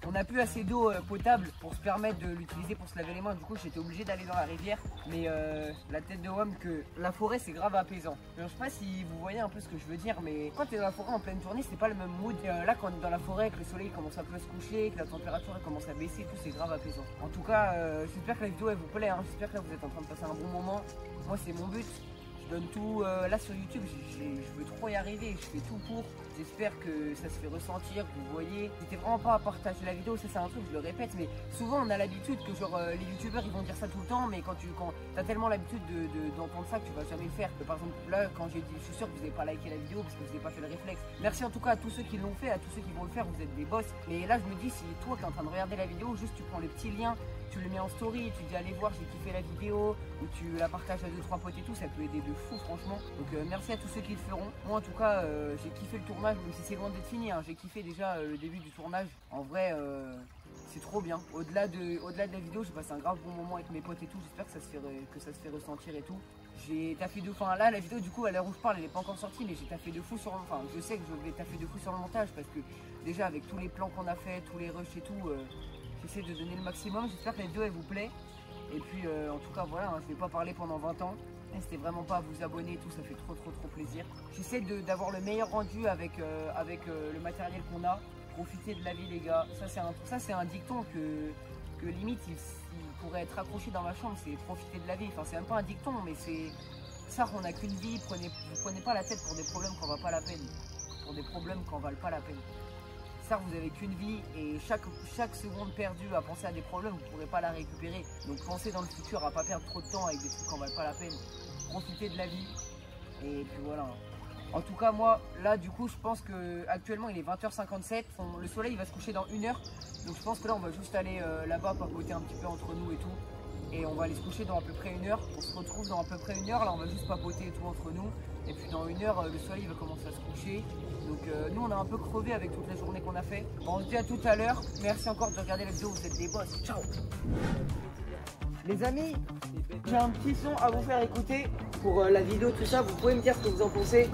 potable pour se permettre de l'utiliser pour se laver les mains. Du coup, j'étais obligé d'aller dans la rivière. Mais la tête de homme que la forêt, c'est grave apaisant. Je sais pas si vous voyez un peu ce que je veux dire, mais quand tu es dans la forêt en pleine journée, c'est pas le même mood. Là, quand on est dans la forêt, que le soleil commence un peu à se coucher, que la température elle commence à baisser, tout, c'est grave apaisant. En tout cas, j'espère que la vidéo elle vous plaît. Hein. J'espère que là, vous êtes en train de passer un bon moment. Moi, c'est mon but. Je donne tout là sur YouTube, je veux trop y arriver, je fais tout pour. J'espère que ça se fait ressentir, que vous voyez. N'hésitez vraiment pas à partager la vidéo, ça c'est un truc, je le répète, mais souvent on a l'habitude que genre les youtubeurs ils vont dire ça tout le temps, mais quand t'as tellement l'habitude d'entendre ça que tu vas jamais le faire. Par exemple là quand j'ai dit, je suis sûr que vous n'avez pas liké la vidéo parce que vous n'avez pas fait le réflexe. Merci en tout cas à tous ceux qui l'ont fait, à tous ceux qui vont le faire, vous êtes des boss. Mais là je me dis, si toi tu es en train de regarder la vidéo, juste tu prends le petit lien, tu le mets en story, tu dis allez voir j'ai kiffé la vidéo, ou tu la partages à 2-3 potes et tout, ça peut aider de fou franchement. Donc merci à tous ceux qui le feront. Moi en tout cas j'ai kiffé le tournage, même si c'est loin d'être fini, hein. J'ai kiffé déjà le début du tournage. En vrai c'est trop bien. Au-delà de la vidéo, j'ai passé un grave bon moment avec mes potes et tout. J'espère que ça se fait ressentir et tout. J'ai taffé de fou. Enfin là la vidéo du coup à l'heure où je parle elle n'est pas encore sortie, mais j'ai taffé de fou sur le... Enfin je sais que je vais taffer de fou sur le montage parce que déjà avec tous les plans qu'on a fait, tous les rushs et tout, j'essaie de donner le maximum. J'espère que la vidéo elle vous plaît. Et puis en tout cas voilà, hein, je vais pas parler pendant 20 ans. N'hésitez vraiment pas à vous abonner et tout, ça fait trop plaisir. J'essaie d'avoir le meilleur rendu avec le matériel qu'on a. Profitez de la vie les gars. Ça c'est un dicton que limite il pourrait être accroché dans ma chambre, c'est profiter de la vie. Enfin c'est même pas un dicton mais c'est ça qu'on n'a qu'une vie. Vous prenez pas la tête pour des problèmes qu'on va pas la peine. Pour des problèmes qu'on valent pas la peine. Ça vous avez qu'une vie et chaque seconde perdue à penser à des problèmes, vous ne pourrez pas la récupérer. Donc pensez dans le futur à pas perdre trop de temps avec des trucs qui en valent pas la peine. Profitez de la vie et puis voilà. En tout cas moi là du coup je pense que actuellement il est 20h57, le soleil il va se coucher dans 1 heure. Donc je pense que là on va juste aller là-bas papoter un petit peu entre nous et tout. et on va aller se coucher dans à peu près 1 heure. On se retrouve dans à peu près 1 heure, là on va juste papoter et tout entre nous. Et puis dans 1 heure, le soleil va commencer à se coucher. Donc nous on a un peu crevé avec toute la journée qu'on a fait. On se dit à tout à l'heure. Merci encore de regarder la vidéo, vous êtes des boss. Ciao. Les amis, j'ai un petit son à vous faire écouter pour la vidéo, tout ça. Vous pouvez me dire ce que vous en pensez.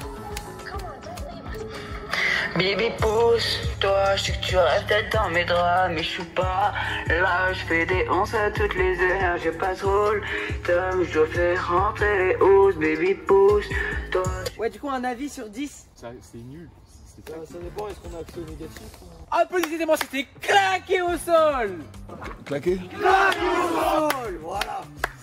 Baby pousse-toi, je sais que tu rêves d'être dans mes draps, mais je suis pas là, je fais des 11 à toutes les heures, j'ai pas trop le temps, je dois faire rentrer les hausses, baby pousse-toi. Ouais, du coup, un avis sur 10. C'est nul. Ça dépend, est-ce qu'on a accès au négatif? Applaudissez-moi, c'était claqué au sol. Claqué? Claqué au sol. Voilà.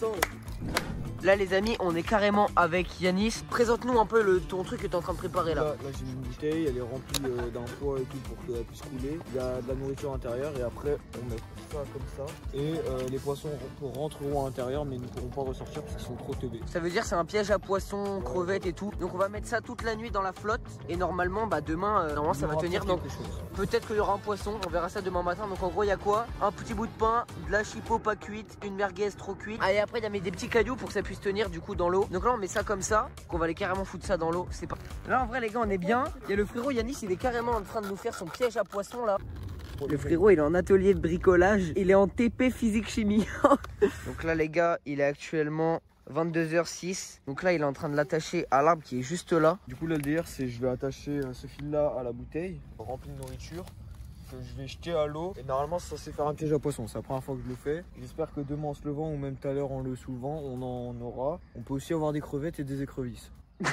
Là les amis, on est carrément avec Yanis. Présente-nous un peu ton truc que tu es en train de préparer là. Là j'ai une bouteille, elle est remplie d'un poids et tout pour qu'elle puisse couler. Il y a de la nourriture à l'intérieur et après on met ça comme ça. Et les poissons rentreront à l'intérieur mais ils ne pourront pas ressortir parce qu'ils sont trop teubés. Ça veut dire c'est un piège à poissons, crevettes et tout. Donc on va mettre ça toute la nuit dans la flotte. Et normalement demain, normalement ça va tenir. Donc peut-être qu'il y aura un poisson, on verra ça demain matin. Donc en gros il y a quoi? Un petit bout de pain, de la chipot pas cuite, une merguez trop cuite. Et après il y a des petits cailloux pour que ça puisse tenir du coup dans l'eau. Donc là on met ça comme ça, qu'on va aller carrément foutre ça dans l'eau. C'est pas. Là en vrai les gars on est bien. Il y a le frérot Yanis, il est carrément en train de nous faire son piège à poisson là. Le frérot il est en atelier de bricolage, il est en TP physique chimie. Donc là les gars, il est actuellement 22h06. Donc là il est en train de l'attacher à l'arbre qui est juste là. Du coup là le délire c'est je vais attacher ce fil là à la bouteille remplie de nourriture que je vais jeter à l'eau et normalement c'est censé faire un piège à poisson. C'est la première fois que je le fais. J'espère que demain en se levant ou même tout à l'heure en le soulevant on en aura. On peut aussi avoir des crevettes et des écrevisses.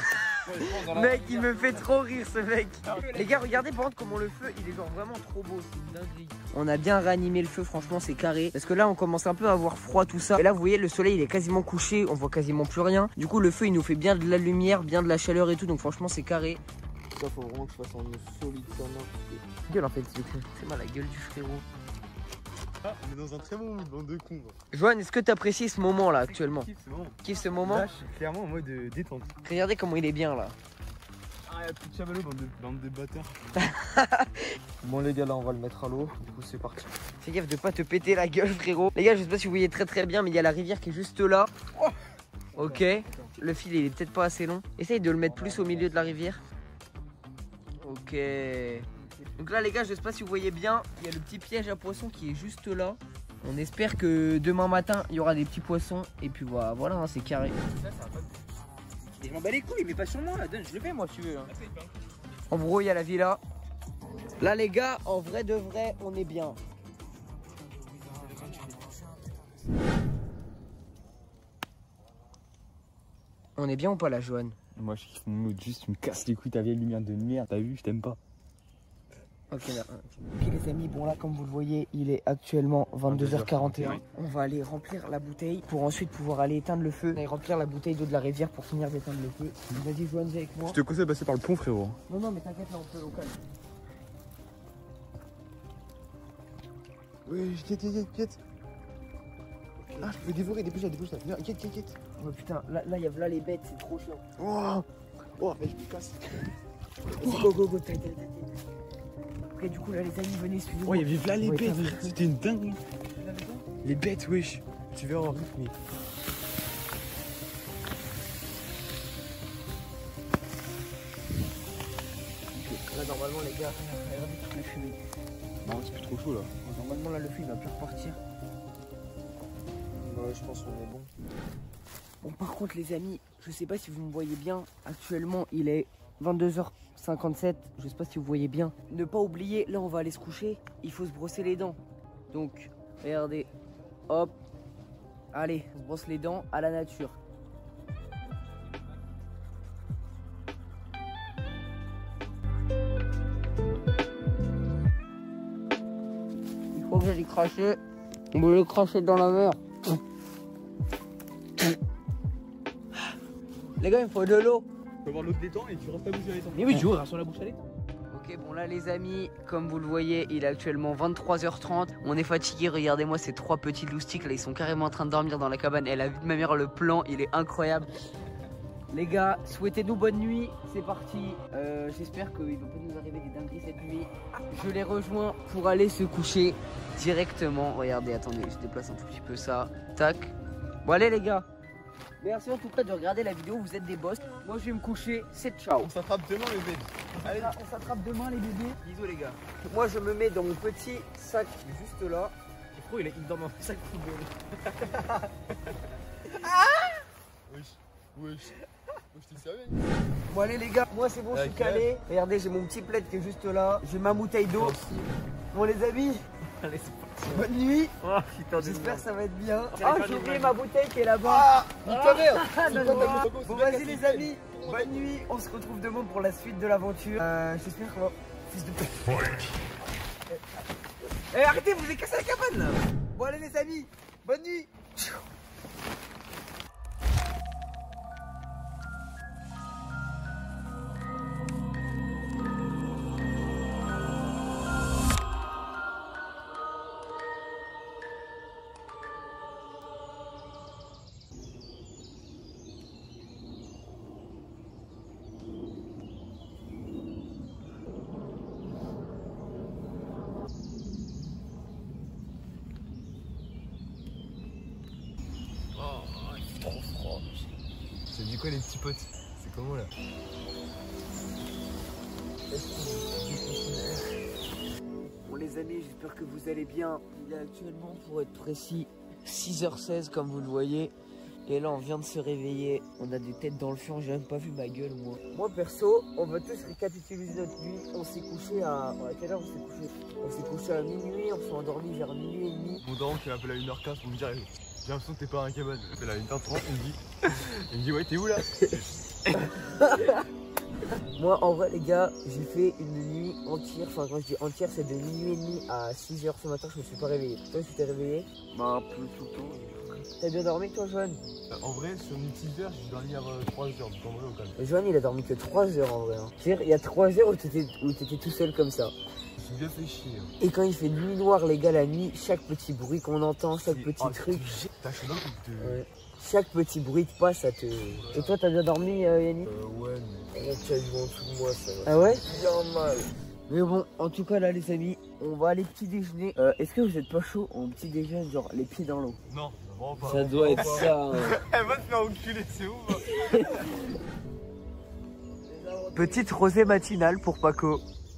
Mec il me fait trop rire ce mec. Les gars regardez par contre comment le feu il est genre vraiment trop beau, c'est une dinguerie. On a bien réanimé le feu, franchement c'est carré. Parce que là on commence un peu à avoir froid tout ça. Et là vous voyez le soleil il est quasiment couché, on voit quasiment plus rien. Du coup le feu il nous fait bien de la lumière, bien de la chaleur et tout. Donc franchement c'est carré. Ça faut vraiment que je fasse un solide sonore. Gueule en fait, c'est mal la gueule du frérot. Ah, on est dans un très bon mood, bande de cons. Joanne, est-ce que tu apprécies ce moment là actuellement? Kiffe ce moment. Là, je suis clairement en mode détente. Regardez comment il est bien là. Ah, y'a plus de chamallow, bande de bâtards. Bon les gars là on va le mettre à l'eau, du coup c'est parti. Fais gaffe de pas te péter la gueule frérot. Les gars je sais pas si vous voyez très bien mais il y a la rivière qui est juste là. Ok, le fil il est peut-être pas assez long. Essaye de le mettre plus au milieu de la rivière. Ok. Donc là les gars je sais pas si vous voyez bien, il y a le petit piège à poissons qui est juste là. On espère que demain matin il y aura des petits poissons et puis voilà hein, c'est carré. Je m'en bats les couilles mais pas sur moi là, donne, je le fais moi si tu veux. Hein. En gros il y a la villa. Là les gars en vrai de vrai on est bien. On est bien ou pas là Joanne? Moi je kiffe mon mood, juste tu me casses les couilles ta vieille lumière de merde, t'as vu, je t'aime pas. Ok les amis, bon là comme vous le voyez il est actuellement 22h41. On va aller remplir la bouteille pour ensuite pouvoir aller éteindre le feu et remplir la bouteille d'eau de la rivière pour finir d'éteindre le feu. Vas-y Joanne, viens avec moi. Je te conseille de passer par le pont frérot. Non mais t'inquiète là on peut au calme. Oui, quête. Ah, je peux dévorer, dépêche-toi. Viens, quête. Oh putain, là il y a les bêtes, c'est trop chiant. Oh, mais je me casse. Go, t'inquiète. Ok, du coup là les amis, venez suivre. Oh, il y avait là les bêtes, c'était une dinguerie. Les bêtes, wesh. Tu verras en rythme. Là normalement les gars, regardez toute la fumée. Non, c'est plus trop chaud là. Normalement là le feu il va plus repartir. Ouais, je pense qu'on est bon. Bon par contre les amis, je sais pas si vous me voyez bien, actuellement il est 22h57, je sais pas si vous voyez bien. Ne pas oublier, là on va aller se coucher, il faut se brosser les dents. Donc regardez, hop, allez, on se brosse les dents à la nature. Il faut que j'aille cracher, on va le cracher dans la mer. Les gars, il me faut de l'eau. Tu peux avoir l'eau de l'étang et tu restes la bouche à l'étang. Mais oui, tu ouvres sur la bouche à l'étang. Ok, bon là les amis, comme vous le voyez, il est actuellement 23h30. On est fatigué, regardez-moi ces 3 petits loustiques là, ils sont carrément en train de dormir dans la cabane. Elle a vu de ma mère le plan, il est incroyable. Les gars, souhaitez-nous bonne nuit, c'est parti. J'espère qu'il ne va pas nous arriver des dingueries cette nuit. Je les rejoins pour aller se coucher directement. Regardez, attendez, je déplace un tout petit peu ça. Tac. Bon allez les gars. Merci en tout cas de regarder la vidéo, vous êtes des boss. Moi je vais me coucher, c'est ciao. On s'attrape demain les bébés. Allez, on s'attrape demain les bébés. Bisous les gars. Moi je me mets dans mon petit sac juste là. Le frérot il dort dans un sac football. Wesh, wesh. Je t'ai servi. Bon allez les gars, moi c'est bon, je suis calé. Regardez, j'ai mon petit plaid qui est juste là. J'ai ma bouteille d'eau. Bon les amis, Allez, c'est parti. bonne nuit. Oh putain, J'espère que ça va être bien. Ah, J'ai oublié ma bouteille qui est là-bas. Bon vas-y les amis, bonne nuit. On se retrouve demain pour la suite de l'aventure. J'espère qu'on va... Fils de... Eh arrêtez, vous avez cassé la cabane là. Bon allez les amis, bonne nuit. C'est du quoi les petits potes? C'est comment là? Bon les amis, j'espère que vous allez bien. Il est actuellement, pour être précis, 6h16 comme vous le voyez. Et là on vient de se réveiller, on a des têtes dans le fion, j'ai même pas vu ma gueule moi. Moi perso, on va tous récapituler notre nuit. On s'est couché à... À quelle heure on s'est couché? On s'est couché à minuit, on s'est endormi vers minuit et demi. Mon daron qui m'appelle à 1h15 pour me dire j'ai l'impression que t'es pas à un cabane. C'est là 1h30, il me dit ouais t'es où là? Moi en vrai les gars, j'ai fait une nuit entière, enfin quand je dis entière c'est de minuit et demi à 6h ce matin, je me suis pas réveillé. Toi tu t'es réveillé? Bah un peu tout le temps. T'as bien dormi toi Joanne? En vrai sur une petite heure j'ai dormi avant 3 heures, donc en vrai au calme. Joanne il a dormi que 3 heures en vrai. Hein. C'est-à-dire il y a 3 heures où t'étais tout seul comme ça. Je suis bien fait chier. Hein. Et quand il fait nuit noire les gars la nuit, chaque petit bruit qu'on entend, chaque petit truc. T'as chaud d'un coup Ouais. Chaque petit bruit de pas ça te... Et toi t'as bien dormi Yannick? Ouais mais on tient en dessous de moi ça va. Ah ouais? Bien mal. Mais bon, en tout cas là les amis, on va aller petit déjeuner. Est-ce que vous êtes pas chaud en petit déjeuner, genre les pieds dans l'eau? Non, vraiment pas. Ça doit être ça. Hein. Elle va te faire enculer, c'est ouf. Petite rosée matinale pour Paco.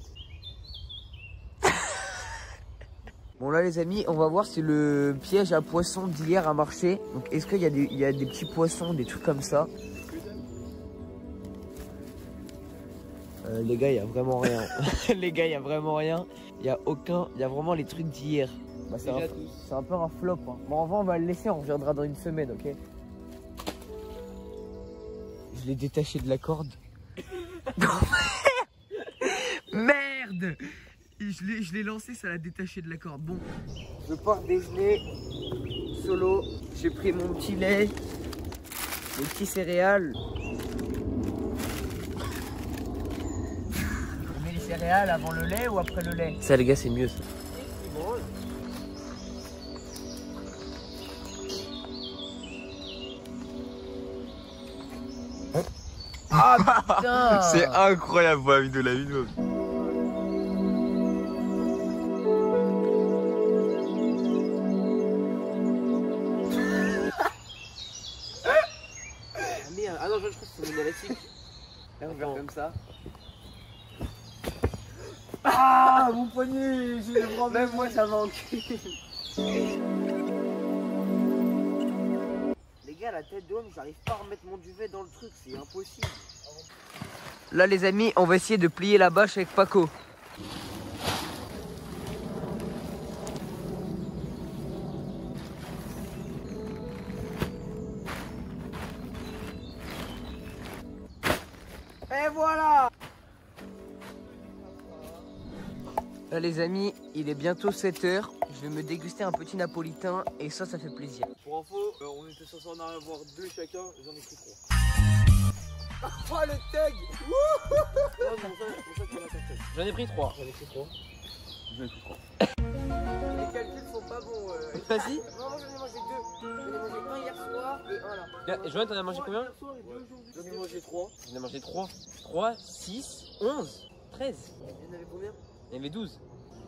Bon là les amis, on va voir si le piège à poissons d'hier a marché. Donc est-ce qu'il y a des petits poissons, des trucs comme ça? Les gars, il y a vraiment rien. Les gars, il y a vraiment rien. Il y a vraiment les trucs d'hier. Bah, c'est un peu un flop. Hein. Bon, en vrai, on va le laisser, on reviendra dans une semaine, ok? Je l'ai détaché de la corde. Merde! Je l'ai lancé, ça l'a détaché de la corde. Bon, je pars déjeuner solo. J'ai pris mon petit lait, mes petits céréales. On met les céréales avant le lait ou après le lait? Ça les gars, c'est mieux ça. Ah putain! C'est incroyable pour la vidéo, Ah non, je crois que c'est une élastique. Là, on va faire comme ça. Ah, mon poignet, j'ai le bras. Même moi, ça manque. Les gars, la tête d'homme, j'arrive pas à remettre mon duvet dans le truc, c'est impossible. Là, les amis, on va essayer de plier la bâche avec Paco. Et voilà! Là les amis, il est bientôt 7h. Je vais me déguster un petit napolitain et ça fait plaisir. Pour info, on était censé en avoir 2 chacun, j'en ai pris 3. Oh le tag! J'en ai pris 3. Les calculs sont pas bons. Vas-y. Non, moi j'en ai mangé 2. J'en ai mangé un hier soir et un là. Et Joanne, t'en as mangé combien? J'en ai mangé 3. J'en ai mangé 3. 3, 6, 11, 13. Il y en avait combien? Il y en avait 12.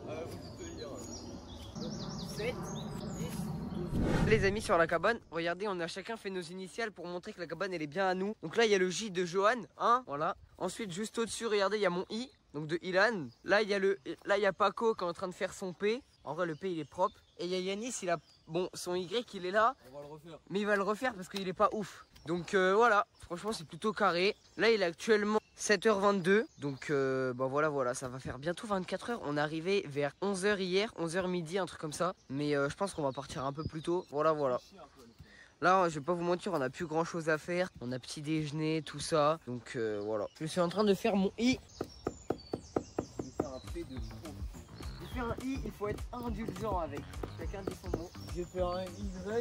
7, 10. Les amis, sur la cabane, regardez, on a chacun fait nos initiales pour montrer que la cabane elle est bien à nous. Donc là il y a le J de Johan, hein, voilà. Ensuite juste au-dessus, regardez, il y a mon I, donc de Ilan. Là il y a Paco qui est en train de faire son P. En vrai le P il est propre. Et il y a Yanis, il a bon son Y il est là. On va le refaire. Mais il va le refaire parce qu'il est pas ouf. Donc voilà, franchement c'est plutôt carré. Là il est actuellement 7h22. Donc bah voilà, ça va faire bientôt 24h. On est arrivé vers 11h hier, 11h midi, un truc comme ça. Mais je pense qu'on va partir un peu plus tôt. Voilà. Là, je vais pas vous mentir, on a plus grand chose à faire. On a petit déjeuner, tout ça. Donc voilà. Je suis en train de faire mon I. Je vais faire un P de trop. Pour faire un I, il faut être indulgent avec. Chacun dit son mot. Je vais faire un Y.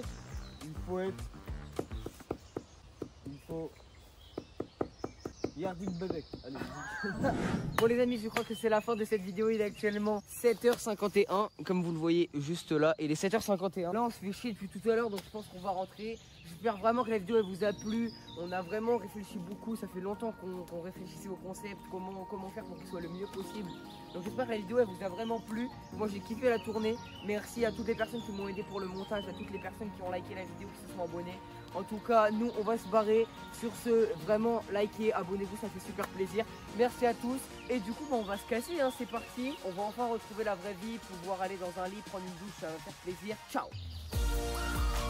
Il faut. Yardi le bébé. Allez, Bon les amis, je crois que c'est la fin de cette vidéo. Il est actuellement 7h51, comme vous le voyez juste là. Il est 7h51. Là on se fait chier depuis tout à l'heure, donc je pense qu'on va rentrer. J'espère vraiment que la vidéo elle vous a plu. On a vraiment réfléchi beaucoup. Ça fait longtemps qu'on réfléchissait au concept, comment faire pour qu'il soit le mieux possible. Donc j'espère que la vidéo elle vous a vraiment plu. Moi j'ai kiffé la tournée. Merci à toutes les personnes qui m'ont aidé pour le montage, à toutes les personnes qui ont liké la vidéo, qui se sont abonnés. En tout cas, nous on va se barrer. Sur ce, vraiment likez, abonnez-vous, ça fait super plaisir. Merci à tous. Et du coup, on va se casser, hein, c'est parti. On va enfin retrouver la vraie vie, pouvoir aller dans un lit, prendre une douche, ça va faire plaisir. Ciao.